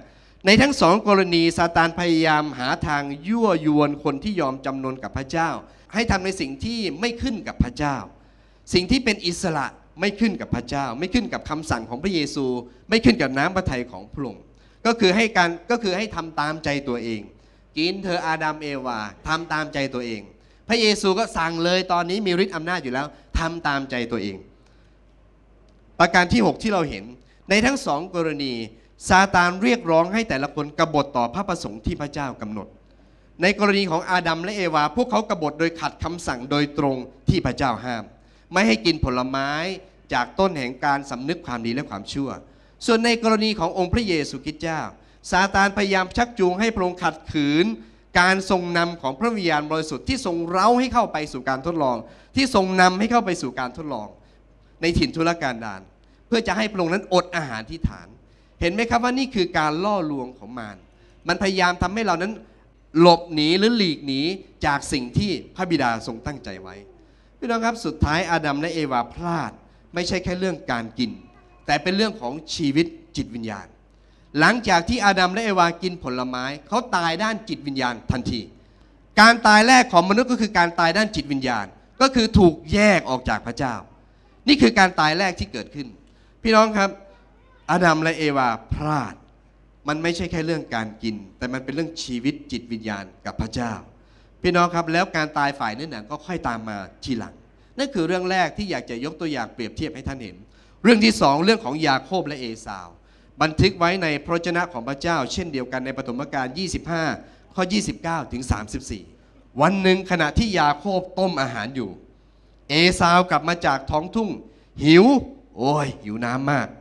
ในทั้งสองกรณีซาตานพยายามหาทางยั่วยวนคนที่ยอมจำนนกับพระเจ้าให้ทำในสิ่งที่ไม่ขึ้นกับพระเจ้าสิ่งที่เป็นอิสระไม่ขึ้นกับพระเจ้าไม่ขึ้นกับคำสั่งของพระเยซูไม่ขึ้นกับน้ำพระทัยของพระองค์ก็คือให้การก็คือให้ทำตามใจตัวเองกินเธออาดัมเอวาทำตามใจตัวเองพระเยซูก็สั่งเลยตอนนี้มีฤทธิ์อำนาจอยู่แล้วทำตามใจตัวเองประการที่หกที่เราเห็นในทั้งสองกรณีซาตานเรียกร้องให้แต่ละคนกบฏต่อพระประสงค์ที่พระเจ้ากำหนดในกรณีของอาดัมและเอวาพวกเขากบฏโดยขัดคำสั่งโดยตรงที่พระเจ้าห้ามไม่ให้กินผลไม้จากต้นแห่งการสำนึกความดีและความชั่วส่วนในกรณีขององค์พระเยซูคริสต์เจ้าซาตานพยายามชักจูงให้พระองค์ขัดขืนการทรงนำของพระวิญญาณบริสุทธิ์ที่ทรงเร้าให้เข้าไปสู่การทดลองที่ทรงนำให้เข้าไปสู่การทดลองในถิ่นทุรกันดารเพื่อจะให้พระองค์นั้นอดอาหารที่ฐานเห็นไหมครับว่านี่คือการล่อลวงของมารมันพยายามทำให้เรานั้นหลบหนีหรือหลีกหนีจากสิ่งที่พระบิดาทรงตั้งใจไว้พี่น้องครับสุดท้ายอาดัมและเอวาพลาดไม่ใช่แค่เรื่องการกินแต่เป็นเรื่องของชีวิตจิตวิญญาณหลังจากที่อาดัมและเอวากินผลไม้เขาตายด้านจิตวิญญาณทันทีการตายแรกของมนุษย์ก็คือการตายด้านจิตวิญญาณก็คือถูกแยกออกจากพระเจ้านี่คือการตายแรกที่เกิดขึ้นพี่น้องครับอาดัมและเอวาพลาดมันไม่ใช่แค่เรื่องการกินแต่มันเป็นเรื่องชีวิตจิตวิญญาณกับพระเจ้าพี่น้องครับแล้วการตายฝ่ายเนื้อหนังก็ค่อยตามมาทีหลังนั่นคือเรื่องแรกที่อยากจะยกตัวอย่างเปรียบเทียบให้ท่านเห็นเรื่องที่สองเรื่องของยาโคบและเอสาวบันทึกไว้ในพระวจนะของพระเจ้าเช่นเดียวกันในปฐมกาลยี่สิบห้าข้อยี่สิบเก้าถึงสามสิบสี่วันหนึ่งขณะที่ยาโคบต้มอาหารอยู่เอสาวกลับมาจากท้องทุ่งหิวโอ้ยหิวน้ำมาก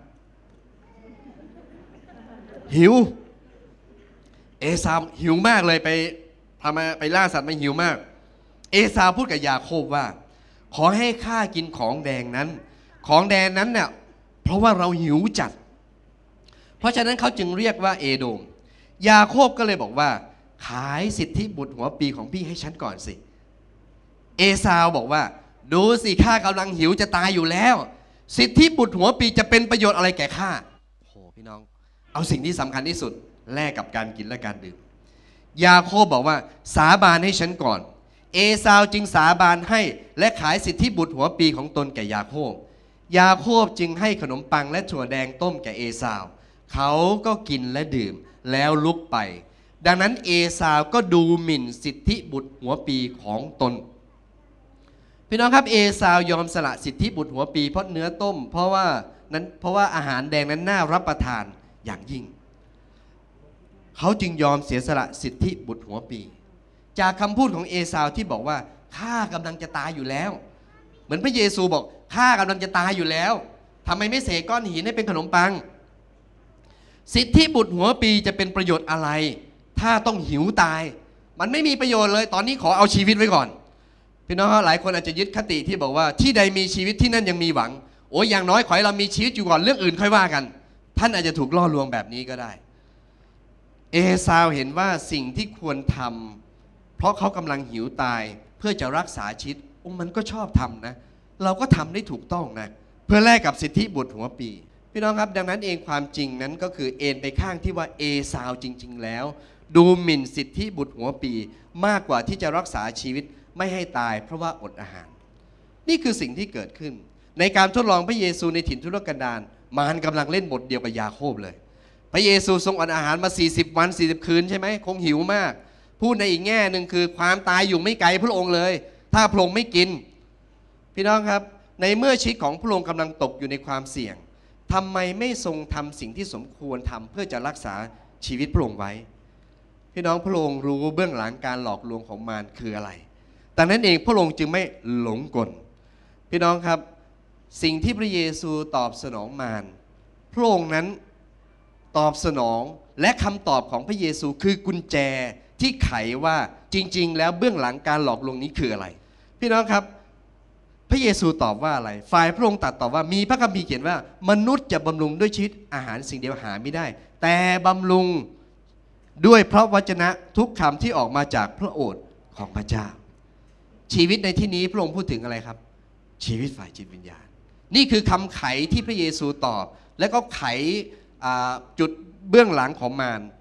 หิวเอสาวหิวมากเลยไปทำมาไปล่าสัตว์มาหิวมากเอสาวพูดกับยาโคบว่าขอให้ข้ากินของแดงนั้นของแดงนั้นเนี่ยเพราะว่าเราหิวจัดเพราะฉะนั้นเขาจึงเรียกว่าเอโดมยาโคบก็เลยบอกว่าขายสิทธิบุตรหัวปีของพี่ให้ฉันก่อนสิเอสาวบอกว่าดูสิข้ากำลังหิวจะตายอยู่แล้วสิทธิบุตรหัวปีจะเป็นประโยชน์อะไรแก่ข้าโอ้พี่น้องเอาสิ่งที่สำคัญที่สุดแลกกับการกินและการดื่มยาโคบบอกว่าสาบานให้ฉันก่อนเอสาวจึงสาบานให้และขายสิทธิบุตรหัวปีของตนแก่ยาโคบยาโคบจึงให้ขนมปังและถั่วแดงต้มแก่เอสาวเขาก็กินและดื่มแล้วลุกไปดังนั้นเอสาวก็ดูหมิ่นสิทธิบุตรหัวปีของตนพี่น้องครับเอสาวยอมสละสิทธิบุตรหัวปีเพราะเนื้อต้มเพราะว่านั้นเพราะว่าอาหารแดงนั้นน่ารับประทานอย่างยิ่งเขาจึงยอมเสียสละสิทธิบุตรหัวปีจากคำพูดของเอสาวที่บอกว่าข้ากำลังจะตายอยู่แล้วเหมือนพระเยซูบอกข้ากำลังจะตายอยู่แล้วทำไมไม่เสกก้อนหินให้เป็นขนมปังสิทธิบุตรหัวปีจะเป็นประโยชน์อะไรถ้าต้องหิวตายมันไม่มีประโยชน์เลยตอนนี้ขอเอาชีวิตไว้ก่อนพี่น้องหลายคนอาจจะยึดคติที่บอกว่าที่ใดมีชีวิตที่นั่นยังมีหวังโอ้ยอย่างน้อยขอให้เรามีชีวิตอยู่ก่อนเรื่องอื่นค่อยว่ากันท่านอาจจะถูกล่อลวงแบบนี้ก็ได้เอสาวเห็นว่าสิ่งที่ควรทำเพราะเขากำลังหิวตายเพื่อจะรักษาชีวิตมันก็ชอบทำนะเราก็ทำได้ถูกต้องนะเพื่อแลกกับสิทธิบุตรหัวปีพี่น้องครับดังนั้นเองความจริงนั้นก็คือเอ็นไปข้างที่ว่าเอสาวจริงๆแล้วดูหมิ่นสิทธิบุตรหัวปีมากกว่าที่จะรักษาชีวิตไม่ให้ตายเพราะว่าอดอาหารนี่คือสิ่งที่เกิดขึ้นในการทดลองพระเยซูในถิ่นทุรกันดารมารกำลังเล่นบทเดียวกับยาโคบเลยพระเยซูทรงอดอาหารมาสี่สิบวันสี่สิบคืนใช่ไหมคงหิวมากพูดในอีกแง่หนึ่งคือความตายอยู่ไม่ไกลพระองค์เลยถ้าพระองค์ไม่กินพี่น้องครับในเมื่อชีวิตของพระองค์กำลังตกอยู่ในความเสี่ยงทำไมไม่ทรงทำสิ่งที่สมควรทำเพื่อจะรักษาชีวิตพระองค์ไว้พี่น้องพระองค์รู้เบื้องหลังการหลอกลวงของมารคืออะไรดังนั้นเองพระองค์จึงไม่หลงกลพี่น้องครับสิ่งที่พระเยซูตอบสนองมารพระองค์นั้นตอบสนองและคำตอบของพระเยซูคือกุญแจที่ไขว่าจริงๆแล้วเบื้องหลังการหลอกลวงนี้คืออะไรพี่น้องครับพระเยซูตอบว่าอะไรฝ่ายพระองค์ตรัสตอบว่ามีพระคัมภีร์เขียนว่ามนุษย์จะบำรุงด้วยชีวิตอาหารสิ่งเดียวหาไม่ได้แต่บำรุงด้วยพระวจนะทุกคำที่ออกมาจากพระโอษฐ์ของพระเจ้าชีวิตในที่นี้พระองค์พูดถึงอะไรครับชีวิตฝ่ายจิตวิญญาณนี่คือคำไขที่พระเยซูตอบและก็ไขจุดเบื้องหลังของมาร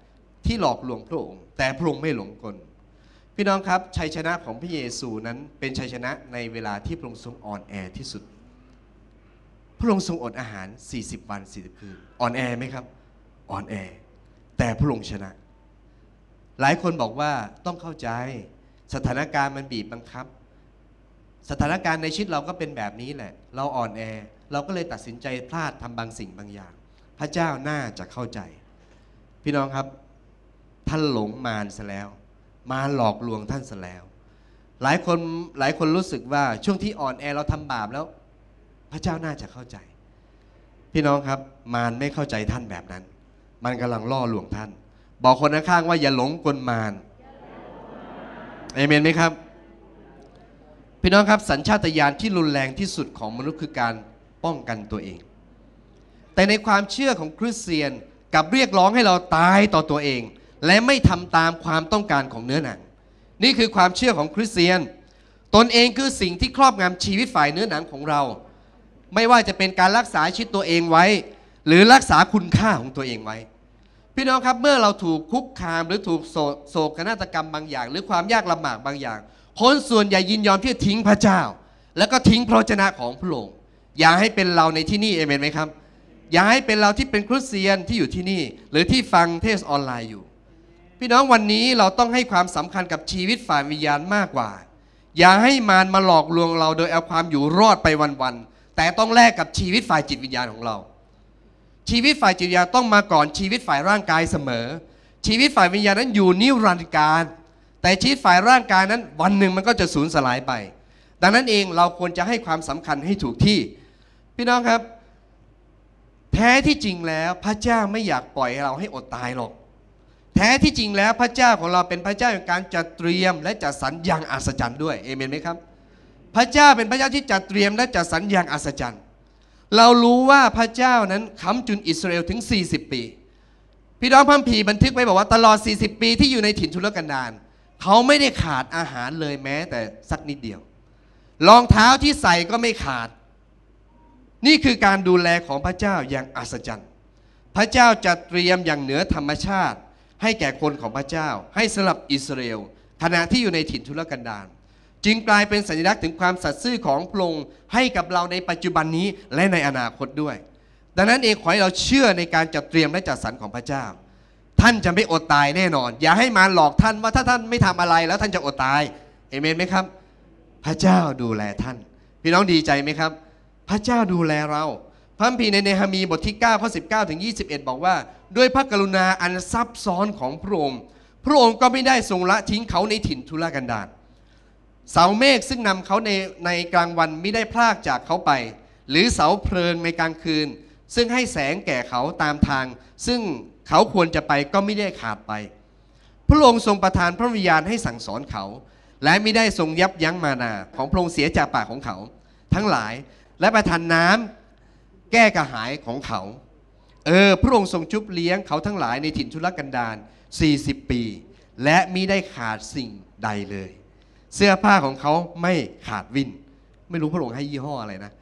ที่หลอกลวงพระองค์แต่พระองค์ไม่หลงกลพี่น้องครับชัยชนะของพระเยซูนั้นเป็นชัยชนะในเวลาที่พระองค์ทรงอ่อนแอที่สุดพระองค์ทรงอดอาหารสี่สิบวันสี่สิบคืนอ่อนแอไหมครับอ่อนแอแต่พระองค์ชนะหลายคนบอกว่าต้องเข้าใจสถานการณ์มันบีบบังคับสถานการณ์ในชีวิตเราก็เป็นแบบนี้แหละเราอ่อนแอเราก็เลยตัดสินใจพลาดทำบางสิ่งบางอย่างพระเจ้าน่าจะเข้าใจพี่น้องครับท่านหลงมารซะแล้วมารหลอกลวงท่านซะแล้วหลายคนหลายคนรู้สึกว่าช่วงที่อ่อนแอเราทำบาปแล้วพระเจ้าน่าจะเข้าใจพี่น้องครับมารไม่เข้าใจท่านแบบนั้นมันกำลังล่อลวงท่านบอกคนข้างๆว่าอย่าหลงกลมารเอเมนไหมครับพี่น้องครับสัญชาตญาณที่รุนแรงที่สุดของมนุษย์คือการป้องกันตัวเองแต่ในความเชื่อของคริสเตียนกับเรียกร้องให้เราตายต่อตัวเองและไม่ทำตามความต้องการของเนื้อหนังนี่คือความเชื่อของคริสเตียนตนเองคือสิ่งที่ครอบงำชีวิตฝ่ายเนื้อหนังของเราไม่ว่าจะเป็นการรักษาชีวิตตัวเองไว้หรือรักษาคุณค่าของตัวเองไว้พี่น้องครับเมื่อเราถูกคุกคามหรือถูกโศกนาฏกรรมบางอย่างหรือความยากลำบากบางอย่างคนส่วนใหญ่ยินยอมที่จะทิ้งพระเจ้าแล้วก็ทิ้งพระวจนะของพระองค์อย่าให้เป็นเราในที่นี่เอเมนไหมครับอย่าให้เป็นเราที่เป็นคริสเตียนที่อยู่ที่นี่หรือที่ฟังเทศออนไลน์อยู่พี่น้องวันนี้เราต้องให้ความสำคัญกับชีวิตฝ่ายวิญญาณมากกว่าอย่าให้มารมาหลอกลวงเราโดยเอาความอยู่รอดไปวันๆแต่ต้องแลกกับชีวิตฝ่ายจิตวิญญาณของเราชีวิตฝ่ายจิตวิญญาณต้องมาก่อนชีวิตฝ่ายร่างกายเสมอชีวิตฝ่ายวิญญาณนั้นอยู่นิรันดร์กาลแต่ชีวิตฝ่ายร่างกายนั้นวันหนึ่งมันก็จะสูญสลายไปดังนั้นเองเราควรจะให้ความสำคัญให้ถูกที่พี่น้องครับแท้ที่จริงแล้วพระเจ้าไม่อยากปล่อยเราให้อดตายหรอกแท้ที่จริงแล้วพระเจ้าของเราเป็นพระเจ้าแห่งการจัดเตรียมและจัดสรรอย่างอัศจรรย์ด้วยเอเมนไหมครับพระเจ้าเป็นพระเจ้าที่จัดเตรียมและจัดสรรอย่างอัศจรรย์เรารู้ว่าพระเจ้านั้นค้ำจุนอิสราเอลถึงสี่สิบปีพี่น้องพระคัมภีร์บันทึกไว้บอกว่าตลอดสี่สิบปีที่อยู่ในถิ่นทุรกันดารเขาไม่ได้ขาดอาหารเลยแม้แต่สักนิดเดียวรองเท้าที่ใส่ก็ไม่ขาดนี่คือการดูแลของพระเจ้าอย่างอัศจรรย์พระเจ้าจัดเตรียมอย่างเหนือธรรมชาติให้แก่คนของพระเจ้าให้สำหรับอิสราเอลขณะที่อยู่ในถิ่นทุรกันดารจึงกลายเป็นสัญลักษณ์ถึงความสัตย์ซื่อของพระองค์ให้กับเราในปัจจุบันนี้และในอนาคตด้วยดังนั้นเองขอให้เราเชื่อในการจัดเตรียมและจัดสรรของพระเจ้าท่านจะไม่อดตายแน่นอนอย่าให้มารหลอกท่านว่าถ้าท่านไม่ทำอะไรแล้วท่านจะอดตายเอเมนไหมครับพระเจ้าดูแลท่านพี่น้องดีใจไหมครับพระเจ้าดูแลเราพระคัมภีร์ในเนหะมีบทที่เก้าข้อสิบเก้าถึงยี่สิบเอ็ดบอกว่าด้วยพระกรุณาอันซับซ้อนของพระองค์พระองค์ก็ไม่ได้ทรงละทิ้งเขาในถิ่นทุรกันดารเสาเมฆซึ่งนำเขาในในกลางวันไม่ได้พรากจากเขาไปหรือเสาเพลิงในกลางคืนซึ่งให้แสงแก่เขาตามทางซึ่งเขาควรจะไปก็ไม่ได้ขาดไปพระองค์ทรงประทานพระวิญญาณให้สั่งสอนเขาและไม่ได้ทรงยับยั้งมานาของพระองค์เสียจากปากของเขาทั้งหลายและประทานน้ำแก้กระหายของเขาเออพระองค์ทรงชุบเลี้ยงเขาทั้งหลายในถิ่นทุรกันดารสี่สิบปีและมิได้ขาดสิ่งใดเลยเสื้อผ้าของเขาไม่ขาดวินไม่รู้พระองค์ให้ยี่ห้ออะไรนะ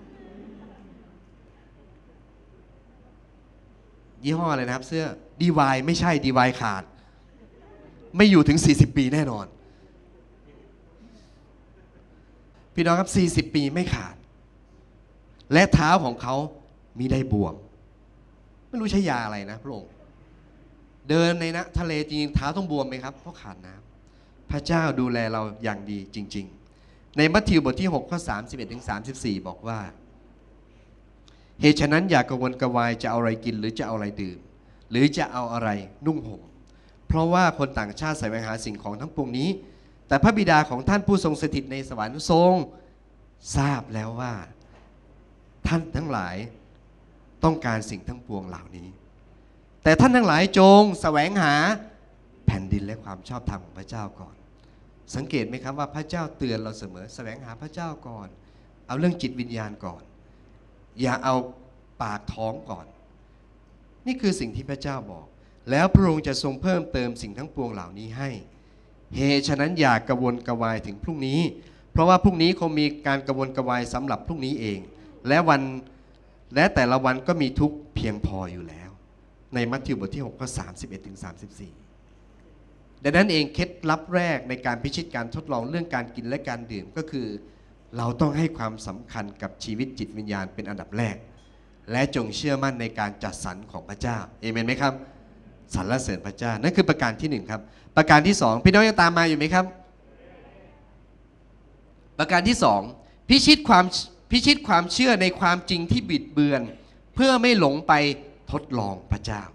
ยี่ห้ออะไรนะครับเสื้อดีวายไม่ใช่ดีวายขาดไม่อยู่ถึงสี่สิบปีแน่นอนพี่น้องครับสี่สิบปีไม่ขาดและเท้าของเขามีได้บวมไม่รู้ใช้ยาอะไรนะพระองค์เดินในนะทะเลจริงเท้าต้องบวมไหมครับเพราะขาดน้ำพระเจ้าดูแลเราอย่างดีจริงๆในมัทธิวบทที่หกข้อสามสิบเอ็ดถึงสามสิบสี่บอกว่าเหตุฉะนั้นอย่ากระวนกระวายจะเอาอะไรกินหรือจะเอาอะไรดื่มหรือจะเอาอะไรนุ่งห่มเพราะว่าคนต่างชาติใส่ไปหาสิ่งของทั้งปวงนี้แต่พระบิดาของท่านผู้ทรงสถิตในสวรรค์ทรงทราบแล้วว่าท่านทั้งหลายต้องการสิ่งทั้งปวงเหล่านี้แต่ท่านทั้งหลายจงแสวงหาแผ่นดินและความชอบธรรมของพระเจ้าก่อนสังเกตไหมครับว่าพระเจ้าเตือนเราเสมอแสวงหาพระเจ้าก่อนเอาเรื่องจิตวิญญาณก่อนอย่าเอาปากท้องก่อนนี่คือสิ่งที่พระเจ้าบอกแล้วพระองค์จะทรงเพิ่มเติมสิ่งทั้งปวงเหล่านี้ให้เหตุฉะนั้นอย่ากระวนกระวายถึงพรุ่งนี้เพราะว่าพรุ่งนี้คงมีการกระวนกระวายสำหรับพรุ่งนี้เองและวันและแต่ละวันก็มีทุกข์เพียงพออยู่แล้วในมัทธิวบทที่หกข้อสามสิบเอ็ดถึงสามสิบสี่ดังนั้นเองเคล็ดลับแรกในการพิชิตการทดลองเรื่องการกินและการดื่มก็คือเราต้องให้ความสำคัญกับชีวิตจิตวิญญาณเป็นอันดับแรกและจงเชื่อมั่นในการจัดสรรของพระเจ้าเอเมนไหมครับสรรเสริญพระเจ้านั่นคือประการที่หนึ่งครับประการที่สองพี่น้องยังตามมาอยู่ไหมครับประการที่สองพิชิตความพิชิตความเชื่อในความจริงที่บิดเบือนเพื่อไม่หลงไปทดลองพระเจ้า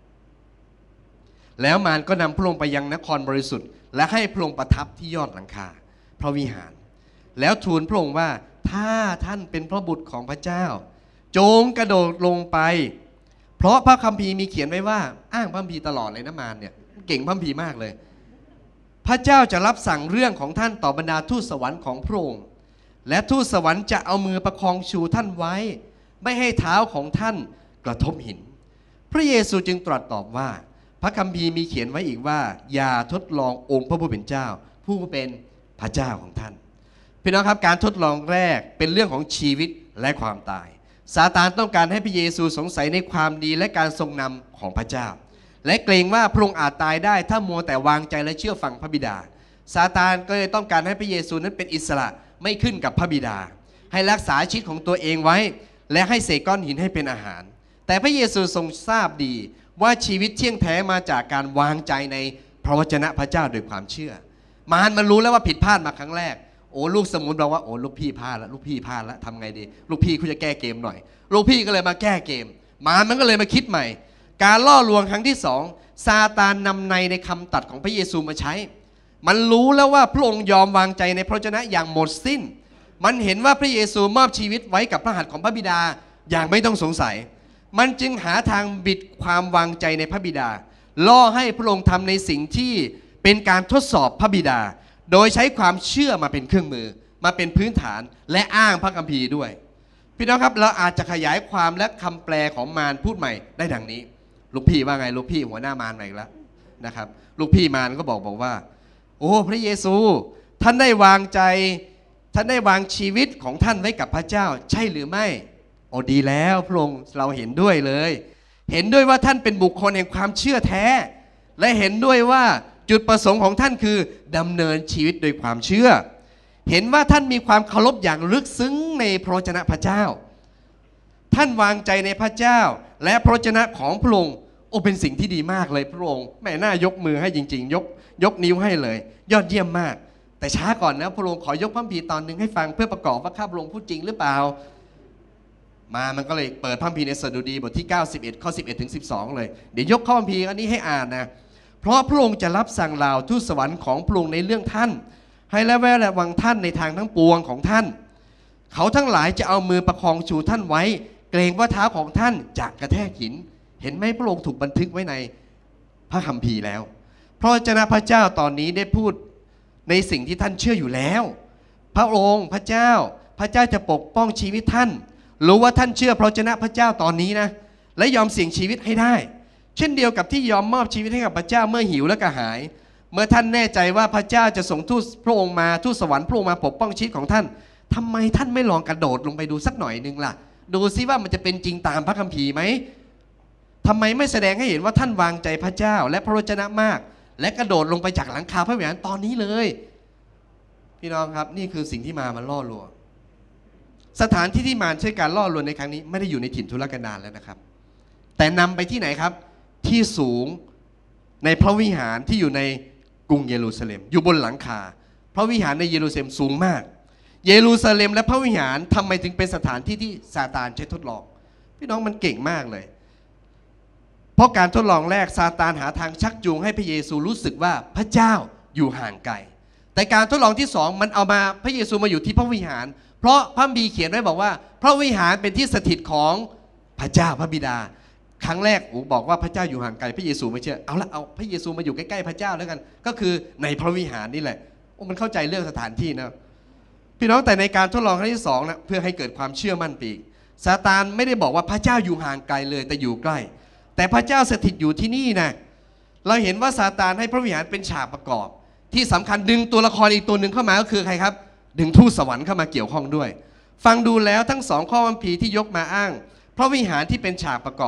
แล้วมารก็นำพระองค์ไปยังนครบริสุทธิ์และให้พระองค์ประทับที่ยอดหลังคาพระวิหารแล้วทูลพระองค์ว่าถ้าท่านเป็นพระบุตรของพระเจ้าจงกระโดดลงไปเพราะพระคัมภีร์มีเขียนไว้ว่าอ้างพระคัมภีร์ตลอดเลยนะมารเนี่ยเก่งพระคัมภีร์มากเลยพระเจ้าจะรับสั่งเรื่องของท่านต่อบรรดาทูตสวรรค์ของพระองค์และทูตสวรรค์จะเอามือประคองชูท่านไว้ไม่ให้เท้าของท่านกระทบหินพระเยซูจึงตรัสตอบว่าพระคัมภีร์มีเขียนไว้อีกว่าอย่าทดลององค์พระผู้เป็นเจ้าผู้เป็นพระเจ้าของท่านพี่น้องครับการทดลองแรกเป็นเรื่องของชีวิตและความตายซาตานต้องการให้พระเยซูสงสัยในความดีและการทรงนำของพระเจ้าและเกรงว่าพระองค์อาจตายได้ถ้ามัวแต่วางใจและเชื่อฟังพระบิดาซาตานก็เลยต้องการให้พระเยซูนั้นเป็นอิสระไม่ขึ้นกับพระบิดาให้รักษาชีวิตของตัวเองไว้และให้เสกก้อนหินให้เป็นอาหารแต่พระเยซูทรงทราบดีว่าชีวิตเที่ยงแท้มาจากการวางใจในพระวจนะพระเจ้าโดยความเชื่อมารมันรู้แล้วว่าผิดพลาดมาครั้งแรกโอ้ลูกสมุนบอกว่าโอ้ลูกพี่พลาดแล้วลูกพี่พลาดแล้วทำไงดีลูกพี่คุณจะแก้เกมหน่อยลูกพี่ก็เลยมาแก้เกมมารมันก็เลยมาคิดใหม่การล่อลวงครั้งที่สองซาตานนำในในคำตัดของพระเยซูมาใช้มันรู้แล้วว่าพระองค์ยอมวางใจในพระวจนะอย่างหมดสิ้นมันเห็นว่าพระเยซูมอบชีวิตไว้กับพระหัตถ์ของพระบิดาอย่างไม่ต้องสงสัยมันจึงหาทางบิดความวางใจในพระบิดาล่อให้พระองค์ทำในสิ่งที่เป็นการทดสอบพระบิดาโดยใช้ความเชื่อมาเป็นเครื่องมือมาเป็นพื้นฐานและอ้างพระคัมภีร์ด้วยพี่น้องครับเราอาจจะขยายความและคำแปลของมารพูดใหม่ได้ดังนี้ลูกพี่ว่าไงลูกพี่หัวหน้ามารมาอีกแล้วนะครับลูกพี่มารก็บอกบอกว่าโอ้พระเยซูท่านได้วางใจท่านได้วางชีวิตของท่านไว้กับพระเจ้าใช่หรือไม่โอ้ดีแล้วพระองค์เราเห็นด้วยเลยเห็นด้วยว่าท่านเป็นบุคคลแห่งความเชื่อแท้และเห็นด้วยว่าจุดประสงค์ของท่านคือดำเนินชีวิตโดยความเชื่อเห็นว่าท่านมีความเคารพอย่างลึกซึ้งในพระวจนะพระเจ้าท่านวางใจในพระเจ้าและพระวจนะของพระองค์โอ้เป็นสิ่งที่ดีมากเลยพระองค์แม่น่ายกมือให้จริงๆยกยกนิ้วให้เลยยอดเยี่ยมมากแต่ช้าก่อนนะพระองค์ขอยกพระคัมภีร์ตอนหนึ่งให้ฟังเพื่อประกอบว่าข้าพระองค์พูดจริงหรือเปล่ามามันก็เลยเปิดพระคัมภีร์ในสดุดีบทที่เก้าสิบเอ็ดข้อสิบเอ็ดถึงสิบสองเลยเดี๋ยวยกข้อคัมภีร์อันนี้ให้อ่านนะเพราะพระองค์จะรับสั่งเหล่าทูตสวรรค์ของพระองค์ในเรื่องท่านให้ระแวดระวังท่านในทางทั้งปวงของท่านเขาทั้งหลายจะเอามือประคองชูท่านไว้เกรงว่าเท้าของท่านจะกระแทกหินเห็นไหมพระองค์ถูกบันทึกไว้ในพระคัมภีร์แล้วเพราะเจ้าพระเจ้าตอนนี้ได้พูดในสิ่งที่ท่านเชื่ออยู่แล้วพระองค์พระเจ้าพระเจ้าจะปกป้องชีวิตท่านรู้ว่าท่านเชื่อพระเจ้าพระเจ้าตอนนี้นะและยอมเสี่ยงชีวิตให้ได้เช่นเดียวกับที่ยอมมอบชีวิตให้กับพระเจ้าเมื่อหิวและกระหายเมื่อท่านแน่ใจว่าพระเจ้าจะส่งทูตพระองค์มาทูตสวรรค์พระองค์มาปกป้องชีวิตของท่านทำไมท่านไม่ลองกระโดดลงไปดูสักหน่อยนึงล่ะดูซิว่ามันจะเป็นจริงตามพระคัมภีร์ไหมทำไมไม่แสดงให้เห็นว่าท่านวางใจพระเจ้าและพระวจนะมากและกระโดดลงไปจากหลังคาพระวิหารตอนนี้เลยพี่น้องครับนี่คือสิ่งที่มามันล่อลวงสถานที่ที่มารใช้การล่อลวงในครั้งนี้ไม่ได้อยู่ในถิ่นทุรกันดารแล้วนะครับแต่นำไปที่ไหนครับที่สูงในพระวิหารที่อยู่ในกรุงเยรูซาเล็มอยู่บนหลังคาพระวิหารในเยรูซาเล็มสูงมากเยรูซาเล็มและพระวิหารทำไมถึงเป็นสถานที่ที่ซาตานใช้ทดลองพี่น้องมันเก่งมากเลยเพราะการทดลองแรกซาตานหาทางชักจูงให้พระเยซูรู้สึกว่าพระเจ้าอยู่ห่างไกลแต่การทดลองที่สองมันเอามาพระเยซูมาอยู่ที่พระวิหารเพราะพระคัมภีร์เขียนไว้บอกว่าพระวิหารเป็นที่สถิตของพระเจ้าพระบิดาครั้งแรกอูบอกว่าพระเจ้าอยู่ห่างไกลพระเยซูไม่เชื่อเอาละเอาพระเยซูมาอยู่ใกล้ๆพระเจ้าแล้วกันก็คือในพระวิหารนี่แหละโอ้มันเข้าใจเรื่องสถานที่นะพี่น้องแต่ในการทดลองครั้งที่สองนะเพื่อให้เกิดความเชื่อมั่นปีกซาตานไม่ได้บอกว่าพระเจ้าอยู่ห่างไกลเลยแต่อยู่ใกล้แต่พระเจ้าสถิตอยู่ที่นี่นะเราเห็นว่าซาตานให้พระวิหารเป็นฉากประกอบที่สำคัญดึงตัวละครอีกตัวหนึ่งเข้ามาก็คือใครครับดึงทูตสวรรค์เข้ามาเกี่ยวข้องด้วยฟังดูแล้วทั้งสองข้อคัมภีร์ที่ยกมาอ้างพระวิหารที่เป็นฉากประกอบ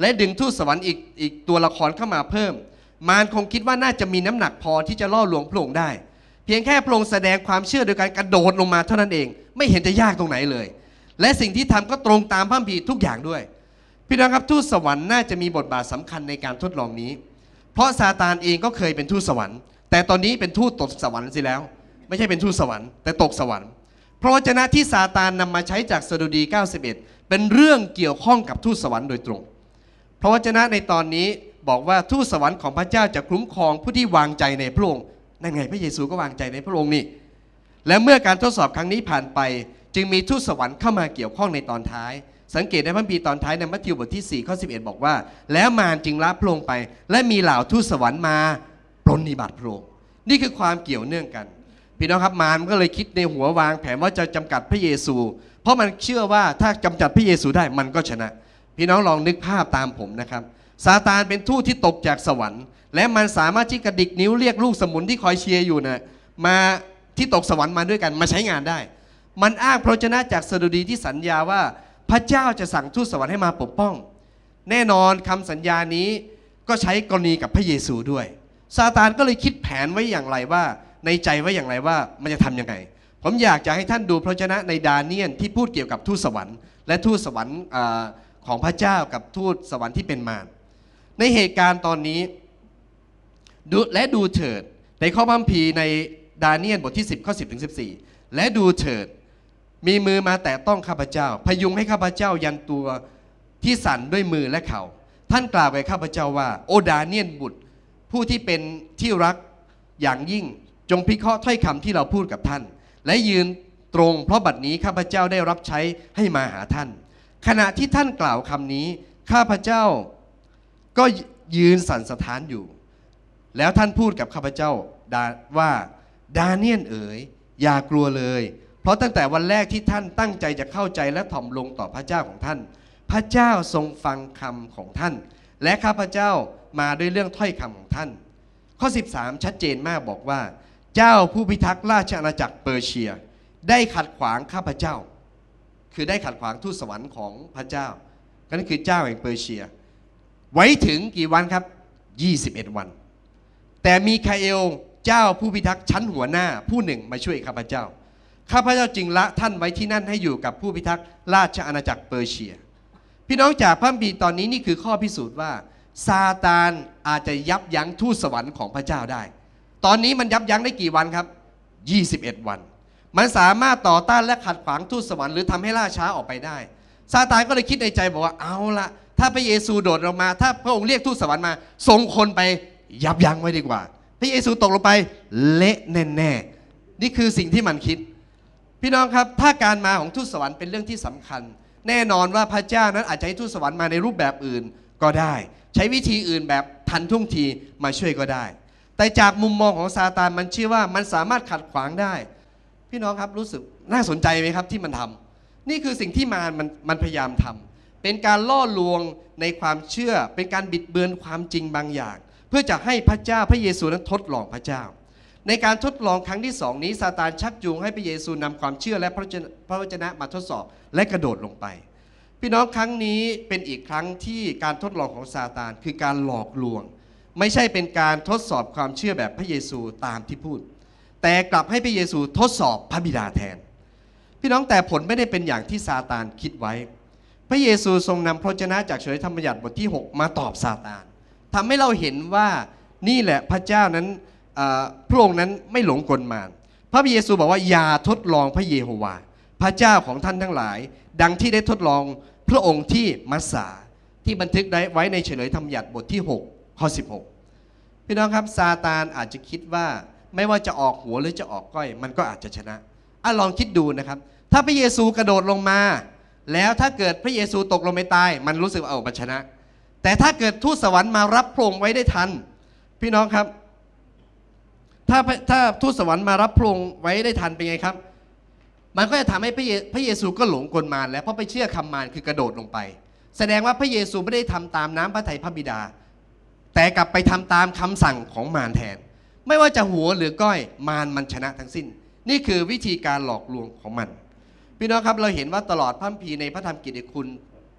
และดึงทูตสวรรค์อีกอีกตัวละครเข้ามาเพิ่มมารคงคิดว่าน่าจะมีน้ำหนักพอที่จะล่อลวงพระองค์ได้เพียงแค่พระองค์แสดงความเชื่อโดยการกระโดดลงมาเท่านั้นเองไม่เห็นจะยากตรงไหนเลยและสิ่งที่ทำก็ตรงตามพระคัมภีร์ทุกอย่างด้วยพี่น้องครับทูตสวรรค์น่าจะมีบทบาทสำคัญในการทดลองนี้เพราะซาตานเองก็เคยเป็นทูตสวรรค์แต่ตอนนี้เป็นทูตตกสวรรค์สิแล้วไม่ใช่เป็นทูตสวรรค์แต่ตกสวรรค์พระวจนะที่ซาตานนำมาใช้จากสดุดีเก้าสิบเอ็ดเป็นเรื่องเกี่ยวข้องกับทูตสวรรค์โดยตรงพระวจนะในตอนนี้บอกว่าทูตสวรรค์ของพระเจ้าจะคุ้มครองผู้ที่วางใจในพระองค์นั่นไงพระเยซูก็วางใจในพระองค์นี่และเมื่อการทดสอบครั้งนี้ผ่านไปจึงมีทูตสวรรค์เข้ามาเกี่ยวข้องในตอนท้ายสังเกตในพระคัมภีร์ตอนท้ายในมัทธิวบทที่สี่ข้อสิบเอ็ดบอกว่าแล้วมารจึงละพระองค์ไปและมีเหล่าทูตสวรรค์มาปรนนิบัติพระองค์นี่คือความเกี่ยวเนื่องกันพี่น้องครับมารก็เลยคิดในหัววางแผนว่าจะจำกัดพระเยซูเพราะมันเชื่อว่าถ้ากำจัดพระเยซูได้มันก็ชนะพี่น้องลองนึกภาพตามผมนะครับซาตานเป็นทูตที่ตกจากสวรรค์และมันสามารถที่กระดิกนิ้วเรียกลูกสมุนที่คอยเชียร์อยู่นะมาที่ตกสวรรค์มาด้วยกันมาใช้งานได้มันอ้างพระวจนะจากสดุดีที่สัญญาว่าพระเจ้าจะสั่งทูตสวรรค์ให้มาปกป้องแน่นอนคำสัญญานี้ก็ใช้กรณีกับพระเยซูด้วยซาตานก็เลยคิดแผนไว้อย่างไรว่าในใจไว้อย่างไรว่ามันจะทำยังไงผมอยากจะให้ท่านดูพระวจนะในดาเนียลที่พูดเกี่ยวกับทูตสวรรค์และทูตสวรรค์ของพระเจ้ากับทูตสวรรค์ที่เป็นมารในเหตุการณ์ตอนนี้ดูและดูเถิดในข้อพระคัมภีร์ในดาเนียลบทที่สิบข้อสิบถึงสิบสี่และดูเถิดมีมือมาแตะต้องข้าพเจ้าพยุงให้ข้าพเจ้ายันตัวที่สั่นด้วยมือและเข่าท่านกล่าวแก่ข้าพเจ้าว่าโอดาเนียลบุตรผู้ที่เป็นที่รักอย่างยิ่งจงพิเคราะห์ถ้อยคำที่เราพูดกับท่านและยืนตรงเพราะบัดนี้ข้าพเจ้าได้รับใช้ให้มาหาท่านขณะที่ท่านกล่าวคำนี้ข้าพเจ้าก็ยืนสั่นสะท้านอยู่แล้วท่านพูดกับข้าพเจ้าว่าดาเนียลเอ๋ยอย่ากลัวเลยเพราะตั้งแต่วันแรกที่ท่านตั้งใจจะเข้าใจและถ่อมลงต่อพระเจ้าของท่านพระเจ้าทรงฟังคำของท่านและข้าพเจ้ามาด้วยเรื่องถ้อยคำของท่านข้อสิบสามชัดเจนมากบอกว่าเจ้าผู้พิทักษ์ราชอาณาจักรเปอร์เซียได้ขัดขวางข้าพเจ้าคือได้ขัดขวางทูตสวรรค์ของพระเจ้านั่นคือเจ้าแห่งเปอร์เซียไว้ถึงกี่วันครับยี่สิบเอ็ดวันแต่มีคาเอลเจ้าผู้พิทักษ์ชั้นหัวหน้าผู้หนึ่งมาช่วยข้าพเจ้าข้าพเจ้าจึงละท่านไว้ที่นั่นให้อยู่กับผู้พิทักษ์ราชอาณาจักรเปอร์เซียพี่น้องจากพระคัมภีร์ตอนนี้นี่คือข้อพิสูจน์ว่าซาตานอาจจะยับยั้งทูตสวรรค์ของพระเจ้าได้ตอนนี้มันยับยั้งได้กี่วันครับยี่สิบเอ็ดวันมันสามารถต่อต้านและขัดขวางทูตสวรรค์หรือทำให้ล่าช้าออกไปได้ซาตานก็เลยคิดในใจบอกว่าเอาละถ้าพระเยซูโดดลงมาถ้าพระองค์เรียกทูตสวรรค์มาส่งคนไปยับยั้งไว้ดีกว่าพระเยซูตกลงไปเละแน่ๆนี่คือสิ่งที่มันคิดพี่น้องครับถ้าการมาของทูตสวรรค์เป็นเรื่องที่สำคัญแน่นอนว่าพระเจ้านั้นอาจจะให้ทูตสวรรค์มาในรูปแบบอื่นก็ได้ใช้วิธีอื่นแบบทันท่วงทีมาช่วยก็ได้แต่จากมุมมองของซาตานมันเชื่อว่ามันสามารถขัดขวางได้พี่น้องครับรู้สึกน่าสนใจไหมครับที่มันทำนี่คือสิ่งที่มารมันมันพยายามทำเป็นการล่อลวงในความเชื่อเป็นการบิดเบือนความจริงบางอย่างเพื่อจะให้พระเจ้าพระเยซูนั้นทดลองพระเจ้าในการทดลองครั้งที่สองนี้ซาตานชักจูงให้พระเยซูนำความเชื่อและพระวจนะมาทดสอบและกระโดดลงไปพี่น้องครั้งนี้เป็นอีกครั้งที่การทดลองของซาตานคือการหลอกลวงไม่ใช่เป็นการทดสอบความเชื่อแบบพระเยซูตามที่พูดแต่กลับให้พระเยซูทดสอบพระบิดาแทนพี่น้องแต่ผลไม่ได้เป็นอย่างที่ซาตานคิดไว้พระเยซูทรงนำพระวจนะจากเฉลยธรรมบัญญัติบทที่หกมาตอบซาตานทำให้เราเห็นว่านี่แหละพระเจ้านั้นพระองค์นั้นไม่หลงกลมารพระเยซูบอกว่าอย่าทดลองพระเยโฮวาห์พระเจ้าของท่านทั้งหลายดังที่ได้ทดลองพระองค์ที่มัสสาที่บันทึกไว้ในเฉลยธรรมบัญญัติบทที่หกข้อสิบหกพี่น้องครับซาตานอาจจะคิดว่าไม่ว่าจะออกหัวหรือจะออกก้อยมันก็อาจจะชนะอ่ะลองคิดดูนะครับถ้าพระเยซูกระโดดลงมาแล้วถ้าเกิดพระเยซูตกลงไปตายมันรู้สึกเอามันชนะแต่ถ้าเกิดทูตสวรรค์มารับพระองค์ไว้ได้ทันพี่น้องครับถ้าถ้าทูตสวรรค์มารับพระองค์ไว้ได้ทันเป็นไงครับมันก็จะทำให้พระเยพระเยซูก็หลงกลมารแล้วเพราะไปเชื่อคำมารคือกระโดดลงไปแสดงว่าพระเยซูไม่ได้ทำตามน้ำพระทัยพระบิดาแต่กลับไปทำตามคำสั่งของมารแทนไม่ว่าจะหัวหรือก้อยมารมันชนะทั้งสิ้นนี่คือวิธีการหลอกลวงของมันพี่น้องครับเราเห็นว่าตลอดพระคัมภีร์ในพระธรรมกิตติคุณ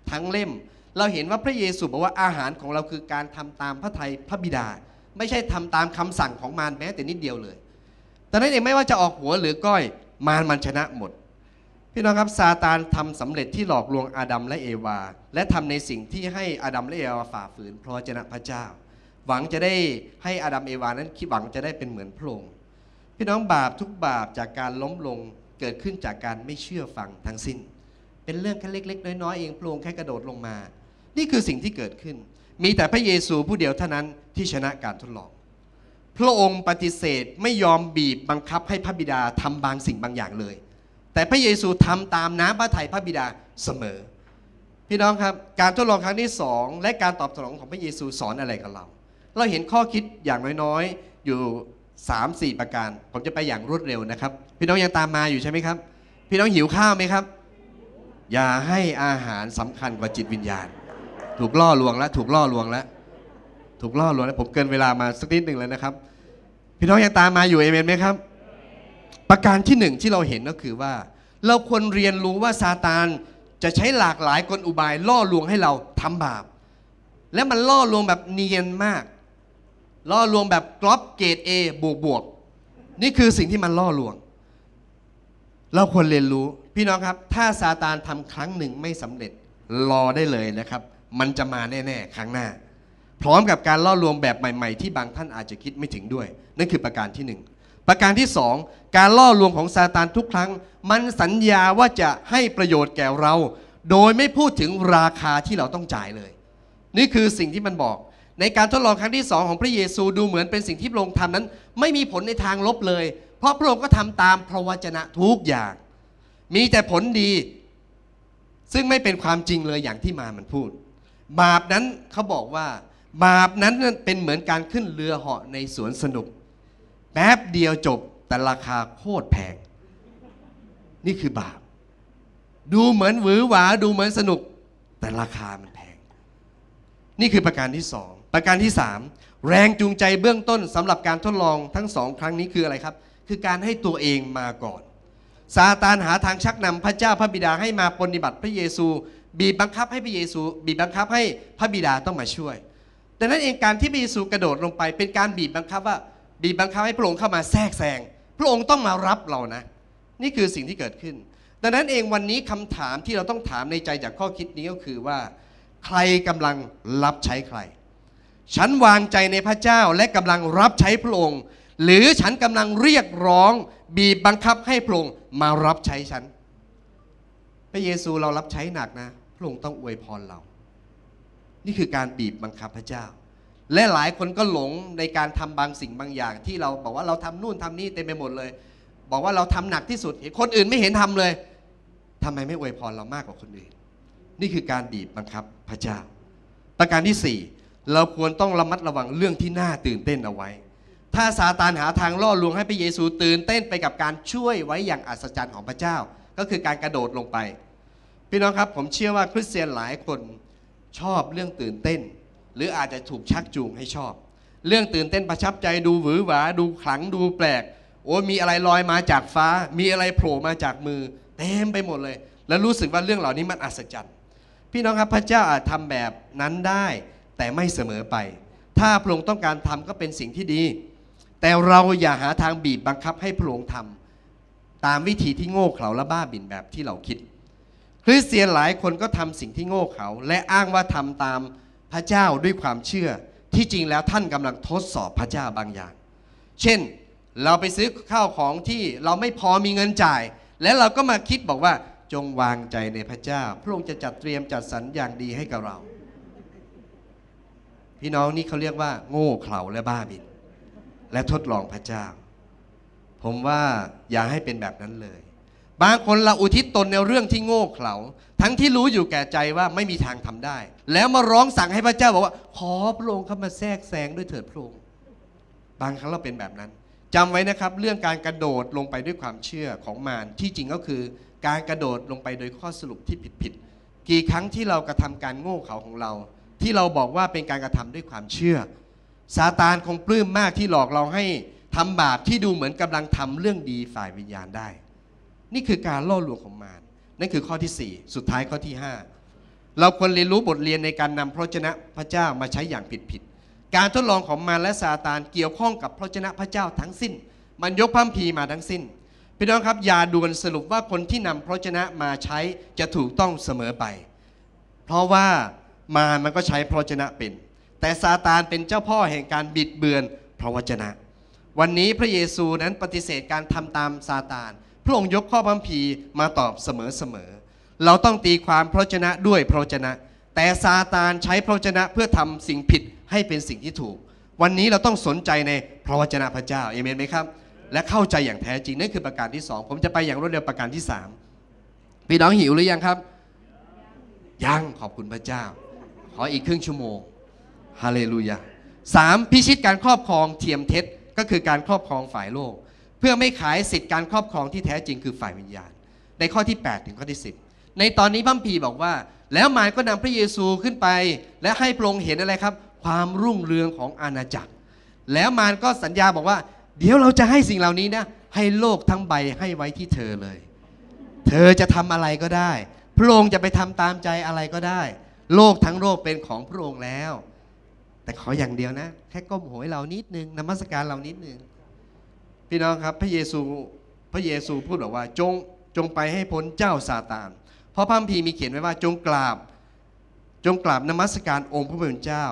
ทั้งเล่มเราเห็นว่าพระเยซูบอกว่าอาหารของเราคือการทำตามพระทัยพระบิดาไม่ใช่ทำตามคำสั่งของมารแม้แต่นิดเดียวเลยแต่นั้นเองไม่ว่าจะออกหัวหรือก้อยมารมันชนะหมดพี่น้องครับซาตานทำสำเร็จที่หลอกลวงอาดัมและเอวาและทำในสิ่งที่ให้อาดัมและเอวาฝ่าฝืนเพราะวจนะพระเจ้าหวังจะได้ให้อาดัมเอวานั้นคิดหวังจะได้เป็นเหมือนพระองค์พี่น้องบาปทุกบาปจากการล้มลงเกิดขึ้นจากการไม่เชื่อฟังทั้งสิ้นเป็นเรื่องแค่เล็กๆน้อยๆเองพระองค์แค่กระโดดลงมานี่คือสิ่งที่เกิดขึ้นมีแต่พระเยซูผู้เดียวเท่านั้นที่ชนะการทดลองพระองค์ปฏิเสธไม่ยอมบีบบังคับให้พระบิดาทำบางสิ่งบางอย่างเลยแต่พระเยซูทำตามน้ำพระทัยพระบิดาเสมอพี่น้องครับการทดลองครั้งที่สองและการตอบสนองของพระเยซูสอนอะไรกับเราเราเห็นข้อคิดอย่างน้อยๆอยู่ สามสี่ ประการผมจะไปอย่างรวดเร็วนะครับพี่น้องยังตามมาอยู่ใช่ไหมครับพี่น้องหิวข้าวไหมครับอย่าให้อาหารสำคัญกว่าจิตวิญญาณถูกล่อลวงแล้วถูกล่อลวงแล้วถูกล่อลวงแล้วผมเกินเวลามาสักนิดหนึ่งแล้วนะครับพี่น้องยังตามมาอยู่เอเมนไหมครับประการที่หนึ่งที่เราเห็นก็คือว่าเราควรเรียนรู้ว่าซาตานจะใช้หลากหลายกลอุบายล่อลวงให้เราทำบาปและมันล่อลวงแบบเนียนมากล่อลวงแบบกรอบเกรด A บวกบวกนี่คือสิ่งที่มันล่อลวงเราควรเรียนรู้พี่น้องครับถ้าซาตานทำครั้งหนึ่งไม่สำเร็จรอได้เลยนะครับมันจะมาแน่ๆครั้งหน้าพร้อมกับการล่อลวงแบบใหม่ๆที่บางท่านอาจจะคิดไม่ถึงด้วยนั่นคือประการที่หนึ่งประการที่สองการล่อลวงของซาตานทุกครั้งมันสัญญาว่าจะให้ประโยชน์แก่เราโดยไม่พูดถึงราคาที่เราต้องจ่ายเลยนี่คือสิ่งที่มันบอกในการทดลองครั้งที่สองของพระเยซูดูเหมือนเป็นสิ่งที่พระองค์ทำนั้นไม่มีผลในทางลบเลยเพราะพระองค์ก็ทำตามพระวจนะทุกอย่างมีแต่ผลดีซึ่งไม่เป็นความจริงเลยอย่างที่มามันพูดบาปนั้นเขาบอกว่าบาปนั้นเป็นเหมือนการขึ้นเรือเหาะในสวนสนุกแป๊บเดียวจบแต่ราคาโคตรแพงนี่คือบาปดูเหมือนหวือหวาดูเหมือนสนุกแต่ราคามันแพงนี่คือประการที่สองประการที่สามแรงจูงใจเบื้องต้นสำหรับการทดลองทั้งสองครั้งนี้คืออะไรครับคือการให้ตัวเองมาก่อนซาตานหาทางชักนำพระเจ้าพระบิดาให้มาปฏิบัติพระเยซูบีบบังคับให้พระเยซูบีบบังคับให้พระบิดาต้องมาช่วยดังนั้นเองการที่พระเยซูกระโดดลงไปเป็นการบีบบังคับว่าบีบบังคับให้พระองค์เข้ามาแทรกแซงพระองค์ต้องมารับเรานะนี่คือสิ่งที่เกิดขึ้นดังนั้นเองวันนี้คำถามที่เราต้องถามในใจจากข้อคิดนี้ก็คือว่าใครกำลังรับใช้ใครฉันวางใจในพระเจ้าและกำลังรับใช้พระองค์หรือฉันกำลังเรียกร้องบีบบังคับให้พระองค์มารับใช้ฉันพระเยซูเรารับใช้หนักนะพระองค์ต้องอวยพรเรานี่คือการบีบบังคับพระเจ้าและหลายคนก็หลงในการทำบางสิ่งบางอย่างที่เราบอกว่าเราทำนู่นทำนี่เต็มไปหมดเลยบอกว่าเราทำหนักที่สุดเห็นคนอื่นไม่เห็นทำเลยทำไมไม่อวยพรเรามากกว่าคนอื่นนี่คือการบีบบังคับพระเจ้าประการที่สี่เราควรต้องระมัดระวังเรื่องที่น่าตื่นเต้นเอาไว้ถ้าซาตานหาทางล่อลวงให้พระเยซูตื่นเต้นไปกับการช่วยไว้อย่างอัศจรรย์ของพระเจ้าก็คือการกระโดดลงไปพี่น้องครับผมเชื่อว่าคริสเตียนหลายคนชอบเรื่องตื่นเต้นหรืออาจจะถูกชักจูงให้ชอบเรื่องตื่นเต้นประทับใจดูหวือหวาดูขลังดูแปลกโอ้มีอะไรลอยมาจากฟ้ามีอะไรโผล่มาจากมือเต็มไปหมดเลยแล้วรู้สึกว่าเรื่องเหล่านี้มันอัศจรรย์พี่น้องครับพระเจ้าอาจทำแบบนั้นได้แต่ไม่เสมอไปถ้าพระองค์ต้องการทำก็เป็นสิ่งที่ดีแต่เราอย่าหาทางบีบบังคับให้พระองค์ทำตามวิธีที่โง่เขลาและบ้าบิ่นแบบที่เราคิดคริสเตียนหลายคนก็ทำสิ่งที่โง่เขลาและอ้างว่าทำตามพระเจ้าด้วยความเชื่อที่จริงแล้วท่านกำลังทดสอบพระเจ้าบางอย่างเช่นเราไปซื้อข้าวของที่เราไม่พอมีเงินจ่ายและเราก็มาคิดบอกว่าจงวางใจในพระเจ้าพระองค์จะจัดเตรียมจัดสรรอย่างดีให้กับเราพี่น้องนี่เขาเรียกว่าโง่เขลาและบ้าบิ่นและทดลองพระเจ้าผมว่าอย่าให้เป็นแบบนั้นเลยบางคนเราอุทิศตนในเรื่องที่โง่เขลาทั้งที่รู้อยู่แก่ใจว่าไม่มีทางทำได้แล้วมาร้องสั่งให้พระเจ้าบอกว่าขอพระองค์เข้ามาแทรกแซงด้วยเถิดพระองค์บางครั้งเราเป็นแบบนั้นจำไว้นะครับเรื่องการกระโดดลงไปด้วยความเชื่อของมารที่จริงก็คือการกระโดดลงไปโดยข้อสรุปที่ผิดๆกี่ครั้งที่เรากระทำการโง่เขลาของเราที่เราบอกว่าเป็นการกระทำด้วยความเชื่อซาตานคงปลื้มมากที่หลอกเราให้ทำบาปที่ดูเหมือนกำลังทำเรื่องดีฝ่ายวิญญาณได้นี่คือการล่อลวงของมารนั่นคือข้อที่สี่สุดท้ายข้อที่ห้าเราควรเรียนรู้บทเรียนในการนำพระวจนะพระเจ้ามาใช้อย่างผิดๆการทดลองของมารและซาตานเกี่ยวข้องกับพระวจนะพระเจ้าทั้งสิ้นมันยกพระคัมภีร์มาทั้งสิ้นพี่น้องครับอย่าด่วนสรุปว่าคนที่นำพระวจนะมาใช้จะถูกต้องเสมอไปเพราะว่ามารมันก็ใช้พระวจนะเป็นแต่ซาตานเป็นเจ้าพ่อแห่งการบิดเบือนพระวจนะวันนี้พระเยซูนั้นปฏิเสธการทำตามซาตานพระองค์ยกข้อพระคัมภีร์มาตอบเสมอๆเราต้องตีความพระวจนะด้วยพระวจนะแต่ซาตานใช้พระวจนะเพื่อทำสิ่งผิดให้เป็นสิ่งที่ถูกวันนี้เราต้องสนใจในพระวจนะพระเจ้าเอเมนไหมครับและเข้าใจอย่างแท้จริงนั่นคือประการที่สองผมจะไปอย่างรวดเร็วประการที่สามพี่น้องหิวหรือยังครับยังขอบคุณพระเจ้าขออีกครึ่งชั่วโมงฮาเลลูยาสามพิชิตการครอบครองเทียมเท็จก็คือการครอบครองฝ่ายโลกเพื่อไม่ขายสิทธิการครอบครองที่แท้จริงคือฝ่ายวิญญาณในข้อที่แปดถึงข้อที่สิบในตอนนี้พระคัมภีร์บอกว่าแล้วมารก็นำพระเยซูขึ้นไปและให้พระองค์เห็นอะไรครับความรุ่งเรืองของอาณาจักรแล้วมารก็สัญญาบอกว่าเดี๋ยวเราจะให้สิ่งเหล่านี้นะให้โลกทั้งใบให้ไว้ที่เธอเลยเธอจะทำอะไรก็ได้พระองค์จะไปทำตามใจอะไรก็ได้โลกทั้งโลกเป็นของพระองค์แล้วแต่ขออย่างเดียวนะแค่ก้มหัวให้เรานิดนึงนมัสการเรานิดนึงพี่น้องครับพระเยซูพระเยซูพูดบอกว่าจงจงไปให้พ้นเจ้าซาตานเพราะพระคัมภีร์มีเขียนไว้ว่าจงกราบจงกราบนมัสการองค์พระผู้เป็นเจ้า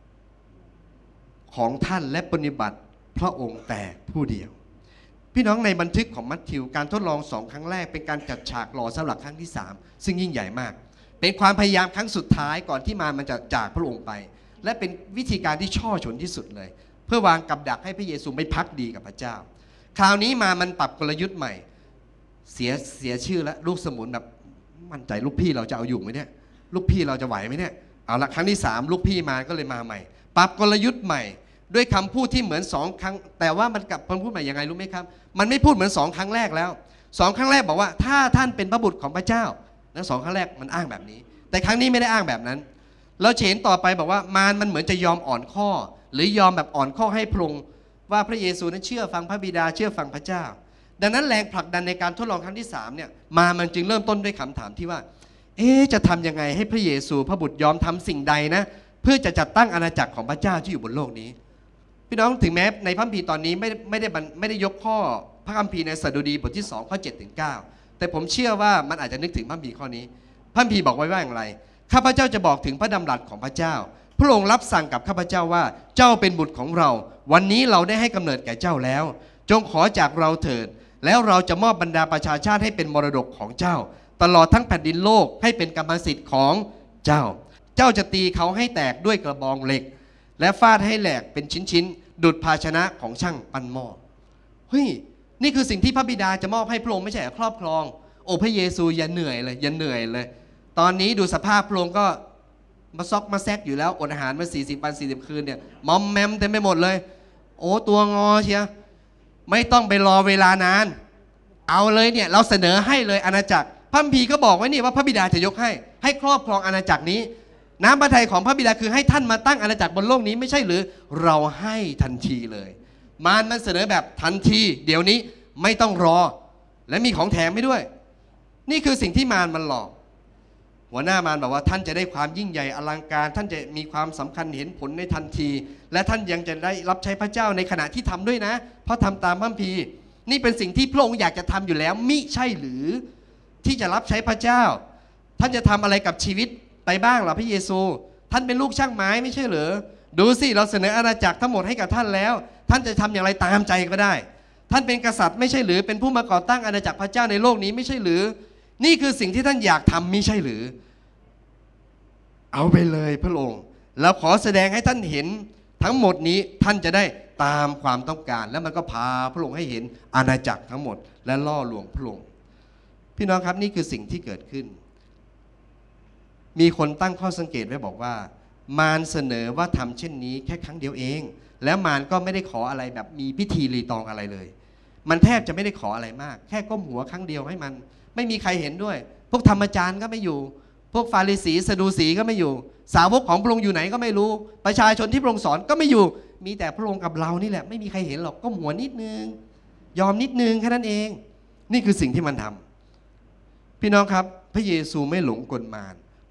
ของท่านและปฏิบัติพระองค์แต่ผู้เดียวพี่น้องในบันทึกของมัทธิวการทดลองสองครั้งแรกเป็นการจัดฉากรอสำหรับครั้งที่สามซึ่งยิ่งใหญ่มากเป็นความพยายามครั้งสุดท้ายก่อนที่มารมันจะจากพระองค์ไปและเป็นวิธีการที่ช่อฉนที่สุดเลยเพื่อวางกับดักให้พระเยซูไม่พักดีกับพระเจ้าคราวนี้มามันปรับกลยุทธ์ใหม่เสียเสียชื่อแล้วลูกสมุนแบบมั่นใจลูกพี่เราจะเอาอยู่ไหมเนี่ยลูกพี่เราจะไหวไหมเนี่ยเอาละครั้งที่สามลูกพี่มาก็เลยมาใหม่ปรับกลยุทธ์ใหม่ด้วยคำพูดที่เหมือนสองครั้งแต่ว่ามันกับคำพูดใหม่ยังไงรู้ไหมครับมันไม่พูดเหมือนสองครั้งแรกแล้วสองครั้งแรกบอกว่าถ้าท่านเป็นพระบุตรของพระเจ้าแล้วสองครั้งแรกมันอ้างแบบนี้แต่ครั้งนี้ไม่ได้อ้างแบบนั้นเราเห็นต่อไปบอกว่ามารมันเหมือนจะยอมอ่อนข้อหรือยอมแบบอ่อนข้อให้พระองค์ว่าพระเยซูนั้นเชื่อฟังพระบิดาเชื่อฟังพระเจ้าดังนั้นแรงผลักดันในการทดลองครั้งที่สามเนี่ยมามันจึงเริ่มต้นด้วยคำถามที่ว่าเอ๊ะจะทำยังไงให้พระเยซูพระบุตรยอมทำสิ่งใดนะเพื่อจะจัดตั้งอาณาจักรของพระเจ้าที่อยู่บนโลกนี้พี่น้องถึงแม้ในพระคัมภีร์ตอนนี้ไม่ไม่ได้ไม่ได้ยกข้อพระคัมภีร์ในสดุดีบทที่สองข้อเจ็ดถึงเก้าแต่ผมเชื่อว่ามันอาจจะนึกถึงพระคัมภีร์ข้อนี้พระคัมภีร์บอกไว้ว่าอย่างไรข้าพเจ้าจะบอกถึงพระดำรัสของพระเจ้าพระองค์รับสั่งกับข้าพเจ้าว่าเจ้าเป็นบุตรของเราวันนี้เราได้ให้กำเนิดแก่เจ้าแล้วจงขอจากเราเถิดแล้วเราจะมอบบรรดาประชาชาติให้เป็นมรดกของเจ้าตลอดทั้งแผ่นดินโลกให้เป็นกรรมสิทธิ์ของเจ้าเจ้าจะตีเขาให้แตกด้วยกระบองเหล็กและฟาดให้แหลกเป็นชิ้นๆดุจภาชนะของช่างปั้นหม้อเฮ้ยนี่คือสิ่งที่พระบิดาจะมอบให้พระองค์ไม่ใช่ครอบครองโอ้พระเยซูอย่าเหนื่อยเลยอย่าเหนื่อยเลยตอนนี้ดูสภาพพระองค์ก็มาซอกมาแซกอยู่แล้วอดอาหารมาสี่สิบวันสี่สิบคืนเนี่ยมอมแมมเต็มไปหมดเลยโอ้ตัวงอเชียไม่ต้องไปรอเวลานานเอาเลยเนี่ยเราเสนอให้เลยอาณาจักรพระคัมภีร์ก็บอกไว้นี่ว่าพระบิดาจะยกให้ให้ครอบครองอาณาจักรนี้น้ำพระทัยของพระบิดาคือให้ท่านมาตั้งอาณาจักรบนโลกนี้ไม่ใช่หรือเราให้ทันทีเลยมารมันเสนอแบบทันทีเดี๋ยวนี้ไม่ต้องรอและมีของแถมให้ด้วยนี่คือสิ่งที่มารมันหลอกหัวหน้ามารบอกว่าท่านจะได้ความยิ่งใหญ่อลังการท่านจะมีความสำคัญเห็นผลในทันทีและท่านยังจะได้รับใช้พระเจ้าในขณะที่ทำด้วยนะเพราะทำตามพระคัมภีร์นี่เป็นสิ่งที่พระองค์อยากจะทำอยู่แล้วมิใช่หรือที่จะรับใช้พระเจ้าท่านจะทำอะไรกับชีวิตไปบ้างเหรอพระเยซูท่านเป็นลูกช่างไม้ไม่ใช่เหรอดูสิเราเสนออาณาจักรทั้งหมดให้กับท่านแล้วท่านจะทำอย่างไรตามใจก็ได้ท่านเป็นกษัตริย์ไม่ใช่หรือเป็นผู้มาก่อตั้งอาณาจักรพระเจ้าในโลกนี้ไม่ใช่หรือนี่คือสิ่งที่ท่านอยากทำไม่ใช่หรือเอาไปเลยพระองค์เราขอแสดงให้ท่านเห็นทั้งหมดนี้ท่านจะได้ตามความต้องการแล้วมันก็พาพระองค์ให้เห็นอาณาจักรทั้งหมดและล่อลวงพระองค์พี่น้องครับนี่คือสิ่งที่เกิดขึ้นมีคนตั้งข้อสังเกตไว้บอกว่ามารเสนอว่าทำเช่นนี้แค่ครั้งเดียวเองแล้วมารก็ไม่ได้ขออะไรแบบมีพิธีรีตองอะไรเลยมันแทบจะไม่ได้ขออะไรมากแค่ก้มหัวครั้งเดียวให้มันไม่มีใครเห็นด้วยพวกธรรมจารย์ก็ไม่อยู่พวกฟาริสีสะดูสีก็ไม่อยู่สาวกของพระองค์อยู่ไหนก็ไม่รู้ประชาชนที่พระองค์สอนก็ไม่อยู่มีแต่พระองค์กับเรานี่แหละไม่มีใครเห็นหรอกก้มหัวนิดนึงยอมนิดนึงแค่นั้นเองนี่คือสิ่งที่มันทำพี่น้องครับพระเยซูไม่หลงกลมารพ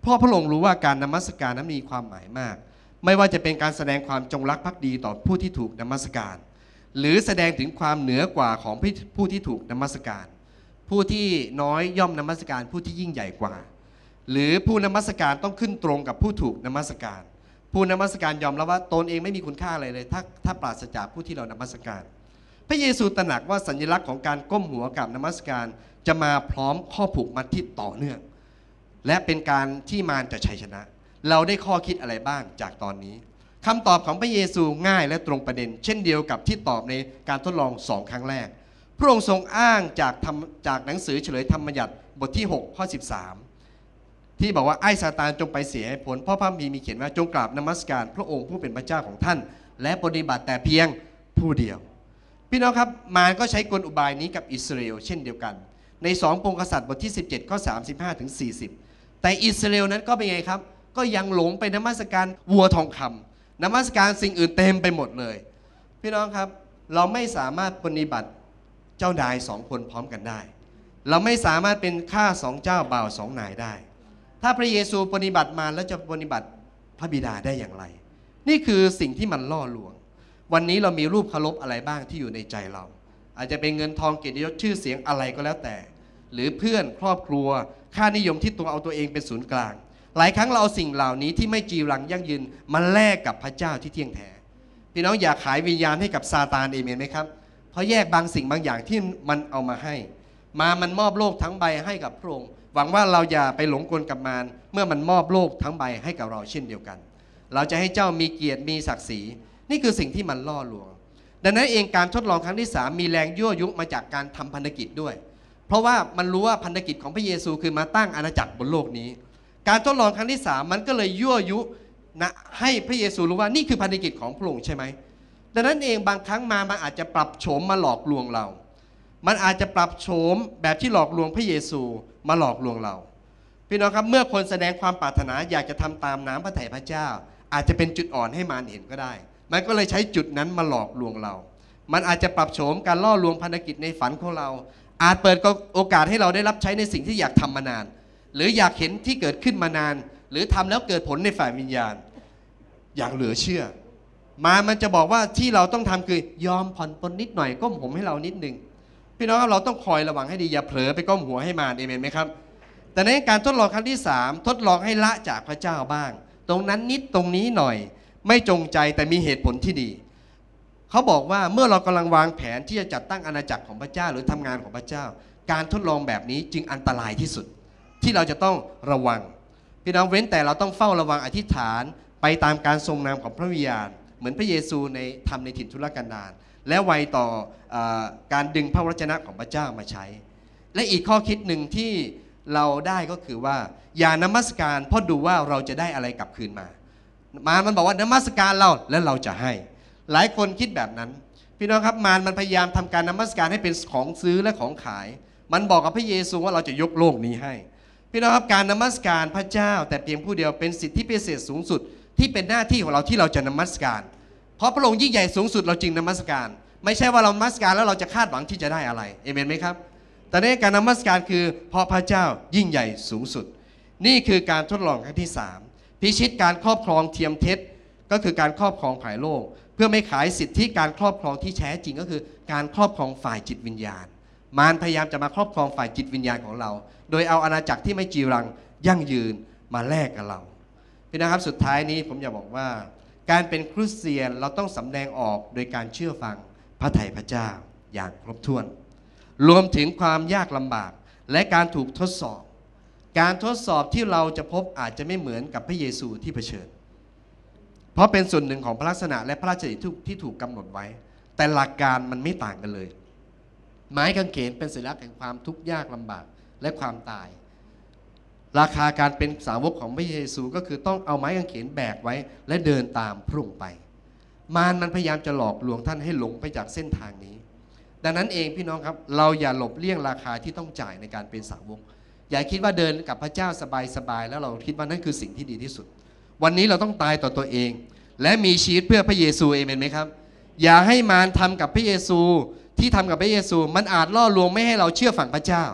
ราะพระองค์รู้ว่าการนมัสการนั้นมีความหมายมากไม่ว่าจะเป็นการแสดงความจงรักภักดีต่อผู้ที่ถูกนมัสการหรือแสดงถึงความเหนือกว่าของผู้ที่ถูกนมัสการผู้ที่น้อยย่อมนมัสการผู้ที่ยิ่งใหญ่กว่าหรือผู้นมัสการต้องขึ้นตรงกับผู้ถูกนมัสการผู้นมัสการยอมรับว่าตนเองไม่มีคุณค่าอะไรเลยถ้าถ้าปราศจากผู้ที่เรานมัสการพระเยซูตระหนักว่าสัญลักษณ์ของการก้มหัวกับนมัสการจะมาพร้อมข้อผูกมัดที่ต่อเนื่องและเป็นการที่มารจะชัยชนะเราได้ข้อคิดอะไรบ้างจากตอนนี้คำตอบของพระเยซูง่ายและตรงประเด็นเช่นเดียวกับที่ตอบในการทดลองสองครั้งแรกพระองค์ทรงอ้างจากจากหนังสือเฉลยธรรมบัญญัติบทที่หกข้อสิบสามที่บอกว่าไอ้ซาตานจงไปเสียให้พ้นเพราะพระคัมภีร์มีเขียนว่าจงกราบนมัสการพระองค์ผู้เป็นพระเจ้าของท่านและปฏิบัติแต่เพียงผู้เดียวพี่น้องครับมารก็ใช้กลอุบายนี้กับอิสราเอลเช่นเดียวกันในสองพงศ์กษัตริย์บทที่สิบเจ็ดข้อสามสิบห้าถึงสี่สิบแต่อิสราเอลนั้นก็เป็นไงครับก็ยังหลงไปนมัสการวัวทองคำนมัสการสิ่งอื่นเต็มไปหมดเลยพี่น้องครับเราไม่สามารถปฏิบัติเจ้านายสองคนพร้อมกันได้เราไม่สามารถเป็นข้าสองเจ้าบ่าวสองนายได้ถ้าพระเยซูปฏิบัติมาแล้วจะปฏิบัติพระบิดาได้อย่างไรนี่คือสิ่งที่มันล่อลวงวันนี้เรามีรูปเคารพอะไรบ้างที่อยู่ในใจเราอาจจะเป็นเงินทองเกียรติยศชื่อเสียงอะไรก็แล้วแต่หรือเพื่อนครอบครัวค่านิยมที่ตัวเอาตัวเองเป็นศูนย์กลางหลายครั้งเราเอาสิ่งเหล่านี้ที่ไม่จีรังยั่งยืนมาแลกกับพระเจ้าที่เที่ยงแท้พี่น้องอยากขายวิญญาณให้กับซาตานเอเมนไหมครับเพราะแยกบางสิ่งบางอย่างที่มันเอามาให้มามันมอบโลกทั้งใบให้กับพระองค์หวังว่าเราอย่าไปหลงกลกับมารเมื่อมันมอบโลกทั้งใบให้กับเราเช่นเดียวกันเราจะให้เจ้ามีเกียรติมีศักดิ์ศรีนี่คือสิ่งที่มันล่อลวงดังนั้นเองการทดลองครั้งที่สามมีแรงยั่วยุมาจากการทำพันธกิจด้วยเพราะว่ามันรู้ว่าพันธกิจของพระเยซูคือมาตั้งอาณาจักรบนโลกนี้การทดลองครั้งที่สามมันก็เลยยั่วยุนะให้พระเยซูรู้ว่านี่คือพันธกิจของพระองค์ใช่ไหมดังนั้นเองบางครั้งมามันอาจจะปรับโฉมมาหลอกลวงเรามันอาจจะปรับโฉมแบบที่หลอกลวงพระเยซูมาหลอกลวงเราพี่น้องครับเมื่อคนแสดงความปรารถนาอยากจะทำตามน้ำพระทัยพระเจ้าอาจจะเป็นจุดอ่อนให้มารเห็นก็ได้มันก็เลยใช้จุดนั้นมาหลอกลวงเรามันอาจจะปรับโฉมการล่อลวงพันธกิจในฝันของเราอาจเปิดโอกาสให้เราได้รับใช้ในสิ่งที่อยากทำมานานหรืออยากเห็นที่เกิดขึ้นมานานหรือทำแล้วเกิดผลในฝ่ายวิญญาณอย่างเหลือเชื่อมามันจะบอกว่าที่เราต้องทำคือยอมผ่อนปลนนิดหน่อยก้มหัวให้เรานิดนึงพี่น้องครับเราต้องคอยระวังให้ดีอย่าเผลอไปก้มหัวให้มารเอเมนไหมครับแต่ในการทดลองครั้งที่สามทดลองให้ละจากพระเจ้าบ้างตรงนั้นนิดตรงนี้หน่อยไม่จงใจแต่มีเหตุผลที่ดีเขาบอกว่าเมื่อเรากำลังวางแผนที่จะจัดตั้งอาณาจักรของพระเจ้าหรือทำงานของพระเจ้าการทดลองแบบนี้จึงอันตรายที่สุดที่เราจะต้องระวังพี่น้องเว้นแต่เราต้องเฝ้าระวังอธิษฐานไปตามการทรงนามของพระวิญญาณเหมือนพระเยซูในทำในถิ่นทุรกันดารและไวต่อเอ่อการดึงพระวจนะของพระเจ้ามาใช้และอีกข้อคิดหนึ่งที่เราได้ก็คือว่าอย่านมัสการเพราะดูว่าเราจะได้อะไรกลับคืนมามามันบอกว่านมัสการเราแล้วเราจะให้หลายคนคิดแบบนั้นพี่น้องครับมารมันพยายามทำการนมัสการให้เป็นของซื้อและของขายมันบอกกับพระเยซูว่าเราจะยกโลกนี้ให้พี่น้องครับการนมัสการพระเจ้าแต่เพียงผู้เดียวเป็นสิทธิพิเศษสูงสุดที่เป็นหน้าที่ของเราที่เราจะนมัสการเพราะพระองค์ยิ่งใหญ่สูงสุดเราจึงนมัสการไม่ใช่ว่าเรานมัสการแล้วเราจะคาดหวังที่จะได้อะไรเอเมนไหมครับแต่ในการนมัสการคือเพราะพระเจ้ายิ่งใหญ่สูงสุดนี่คือการทดลองครั้งที่สามพิชิตการครอบครองเทียมเท็จก็คือการครอบครองฝ่ายโลกเพื่อไม่ขายสิทธิการครอบครองที่แท้จริงก็คือการครอบครองฝ่ายจิตวิญญาณมารพยายามจะมาครอบครองฝ่ายจิตวิญญาณของเราโดยเอาอาณาจักรที่ไม่จีรังยั่งยืนมาแลกกับเราพี่นะครับสุดท้ายนี้ผมอยากบอกว่าการเป็นคริสเตียนเราต้องสำแดงออกโดยการเชื่อฟังพระทัยพระเจ้าอย่างครบถ้วนรวมถึงความยากลำบากและการถูกทดสอบการทดสอบที่เราจะพบอาจจะไม่เหมือนกับพระเยซูที่เผชิญเพราะเป็นส่วนหนึ่งของพระลักษณะและพระราชกิจที่ถูกกำหนดไว้แต่หลักการมันไม่ต่างกันเลยไม้กางเขนเป็นสัญลักษณ์แห่งความทุกข์ยากลำบากและความตายราคาการเป็นสาวกของพระเยซูก็คือต้องเอาไม้กางเขนแบกไว้และเดินตามพระองค์ไปมารมันพยายามจะหลอกลวงท่านให้หลงไปจากเส้นทางนี้ดังนั้นเองพี่น้องครับเราอย่าหลบเลี่ยงราคาที่ต้องจ่ายในการเป็นสาวกอย่าคิดว่าเดินกับพระเจ้าสบายๆแล้วเราคิดว่านั่นคือสิ่งที่ดีที่สุดวันนี้เราต้องตายต่อตัวเองและมีชีวิตเพื่อพระเยซูเอเมนไหมครับอย่าให้มารทำกับพระเยซูที่ทำกับพระเยซูมันอาจล่อลวงไม่ให้เราเชื่อฝั่งพระเจ้า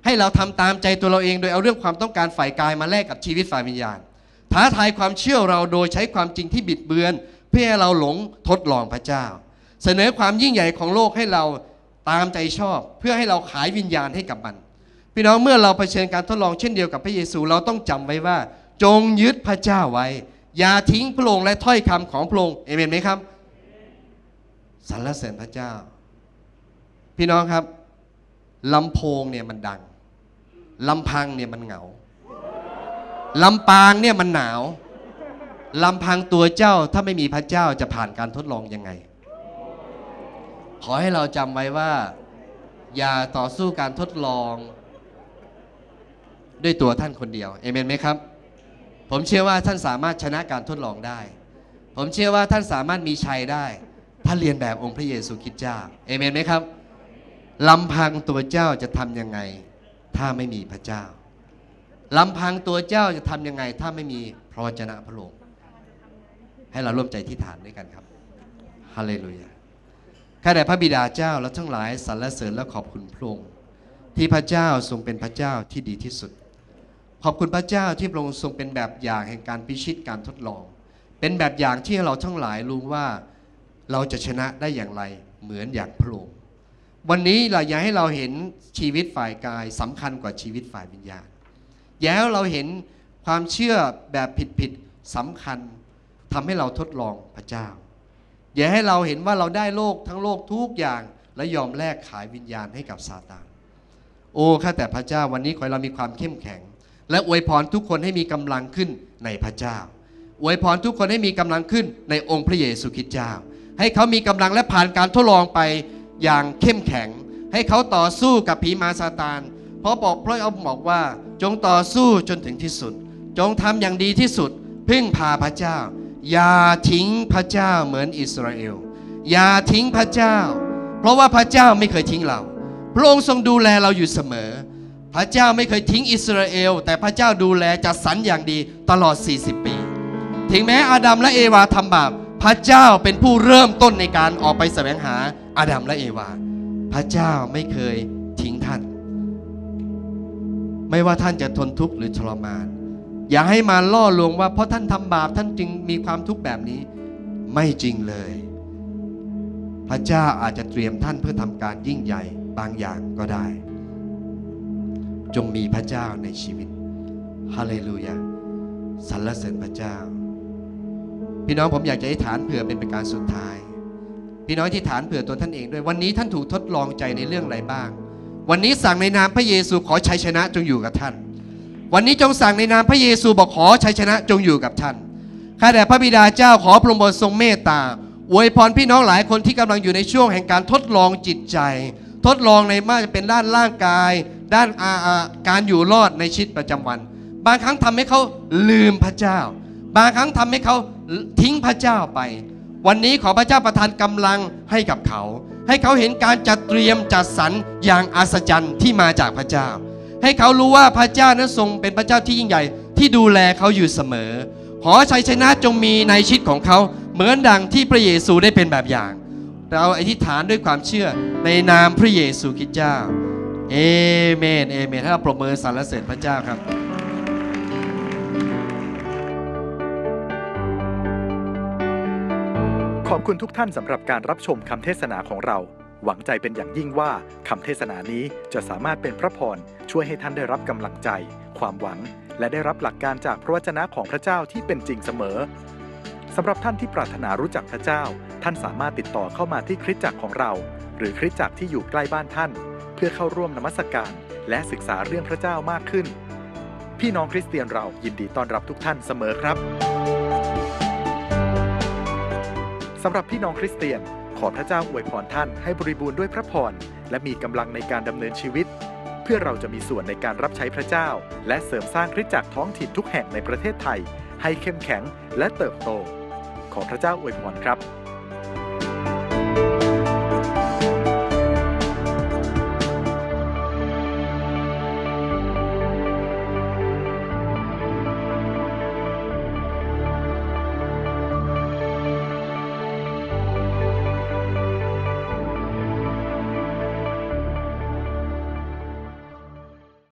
ให้เราทำตามใจตัวเราเองโดยเอาเรื่องความต้องการฝ่ายกายมาแลกกับชีวิตฝ่ายวิญญาณท้าทายความเชื่อเราโดยใช้ความจริงที่บิดเบือนเพื่อให้เราหลงทดลองพระเจ้าเสนอความยิ่งใหญ่ของโลกให้เราตามใจชอบเพื่อให้เราขายวิญญาณให้กับมันพี่น้องเมื่อเราเผชิญการทดลองเช่นเดียวกับพระเยซูเราต้องจำไว้ว่าจงยึดพระเจ้าไว้อย่าทิ้งพระองค์และถ้อยคำของพระองค์เอเมนไหมครับสรรเสริญพระเจ้าพี่น้องครับลำโพงเนี่ยมันดังลำพังเนี่ยมันเหงาลำปางเนี่ยมันหนาวลำพังตัวเจ้าถ้าไม่มีพระเจ้าจะผ่านการทดลองยังไงขอให้เราจำไว้ว่าอย่าต่อสู้การทดลองด้วยตัวท่านคนเดียวเอเมนไหมครับผมเชื่อว่าท่านสามารถชนะการทดลองได้ผมเชื่อว่าท่านสามารถมีชัยได้ถ้าเรียนแบบองค์พระเยซูคริสต์เจ้าเอเมนไหมครับลำพังตัวเจ้าจะทำยังไงถ้าไม่มีพระเจ้าลำพังตัวเจ้าจะทำยังไงถ้าไม่มีพระวจนะพระองค์ให้เราร่วมใจที่ฐานด้วยกันครับฮาเลลูยาข้าแต่พระบิดาเจ้าและทั้งหลายสรรเสริญและขอบคุณพระองค์ที่พระเจ้าทรงเป็นพระเจ้าที่ดีที่สุดขอบคุณพระเจ้าที่พระองค์ทรงเป็นแบบอย่างแห่งการพิชิตการทดลองเป็นแบบอย่างที่เราทั้งหลายรู้ว่าเราจะชนะได้อย่างไรเหมือนอย่างพระองค์วันนี้เราอยากให้เราเห็นชีวิตฝ่ายกายสำคัญกว่าชีวิตฝ่ายวิญญาณอยากให้เราเห็นความเชื่อแบบผิดๆสำคัญทำให้เราทดลองพระเจ้าอย่าให้เราเห็นว่าเราได้โลกทั้งโลกทุกอย่างและยอมแลกขายวิญญาณให้กับซาตานโอ้ข้าแต่พระเจ้าวันนี้ขอให้เรามีความเข้มแข็งและอวยพรทุกคนให้มีกำลังขึ้นในพระเจ้าอวยพรทุกคนให้มีกำลังขึ้นในองค์พระเยซูคริสต์เจ้าให้เขามีกำลังและผ่านการทดลองไปอย่างเข้มแข็งให้เขาต่อสู้กับผีมารซาตานเพราะบอกพระองค์บอกว่าจงต่อสู้จนถึงที่สุดจงทำอย่างดีที่สุดพึ่งพาพระเจ้าอย่าทิ้งพระเจ้าเหมือนอิสราเอลอย่าทิ้งพระเจ้าเพราะว่าพระเจ้าไม่เคยทิ้งเราพระองค์ทรงดูแลเราอยู่เสมอพระเจ้าไม่เคยทิ้งอิสราเอลแต่พระเจ้าดูแลจัดสรรอย่างดีตลอดสี่สิบปีถึงแม้อาดัมและเอวาทำบาปพระเจ้าเป็นผู้เริ่มต้นในการออกไปแสวงหาอาดัมและเอวาพระเจ้าไม่เคยทิ้งท่านไม่ว่าท่านจะทนทุกข์หรือทรมานอย่าให้มาล่อลวงว่าเพราะท่านทำบาปท่านจึงมีความทุกข์แบบนี้ไม่จริงเลยพระเจ้าอาจจะเตรียมท่านเพื่อทำการยิ่งใหญ่บางอย่างก็ได้จงมีพระเจ้าในชีวิตฮาเลลูยาสรรเสริญพระเจ้าพี่น้องผมอยากจะอธิษฐานเผื่อเป็นประการสุดท้ายพี่น้องที่ฐานเผื่อตัวท่านเองด้วยวันนี้ท่านถูกทดลองใจในเรื่องอะไรบ้างวันนี้สั่งในนามพระเยซูขอชัยชนะจงอยู่กับท่านวันนี้จงสั่งในนามพระเยซูบอกขอชัยชนะจงอยู่กับท่านข้าแต่พระบิดาเจ้าขอพระองค์ทรงเมตตาอวยพรพี่น้องหลายคนที่กำลังอยู่ในช่วงแห่งการทดลองจิตใจทดลองในไม่ว่าจะเป็นด้านร่างกายด้านอาการอยู่รอดในชีวิตประจำวันบางครั้งทำให้เขาลืมพระเจ้าบางครั้งทำให้เขาทิ้งพระเจ้าไปวันนี้ขอพระเจ้าประทานกำลังให้กับเขาให้เขาเห็นการจัดเตรียมจัดสรรอย่างอัศจรรย์ที่มาจากพระเจ้าให้เขารู้ว่าพระเจ้านั้นทรงเป็นพระเจ้าที่ยิ่งใหญ่ที่ดูแลเขาอยู่เสมอขอชัยชนะจงมีในชีวิตของเขาเหมือนดังที่พระเยซูได้เป็นแบบอย่างเราอธิษฐานด้วยความเชื่อในนามพระเยซูคริสต์เจ้าเอเมนเอเมนให้เราปรบมือสรรเสริญพระเจ้าครับขอบคุณทุกท่านสำหรับการรับชมคำเทศนาของเราหวังใจเป็นอย่างยิ่งว่าคำเทศนานี้จะสามารถเป็นพระพรช่วยให้ท่านได้รับกำลังใจความหวังและได้รับหลักการจากพระวจนะของพระเจ้าที่เป็นจริงเสมอสำหรับท่านที่ปรารถนารู้จักพระเจ้าท่านสามารถติดต่อเข้ามาที่คริสตจักรของเราหรือคริสตจักรที่อยู่ใกล้บ้านท่านเพื่อเข้าร่วมนมัสการและศึกษาเรื่องพระเจ้ามากขึ้นพี่น้องคริสเตียนเรายินดีต้อนรับทุกท่านเสมอครับสำหรับพี่น้องคริสเตียนขอพระเจ้าอวยพรท่านให้บริบูรณ์ด้วยพระพรและมีกำลังในการดำเนินชีวิตเพื่อเราจะมีส่วนในการรับใช้พระเจ้าและเสริมสร้างคริสตจักรท้องถิ่นทุกแห่งในประเทศไทยให้เข้มแข็งและเติบโตขอพระเจ้าอวยพรครับ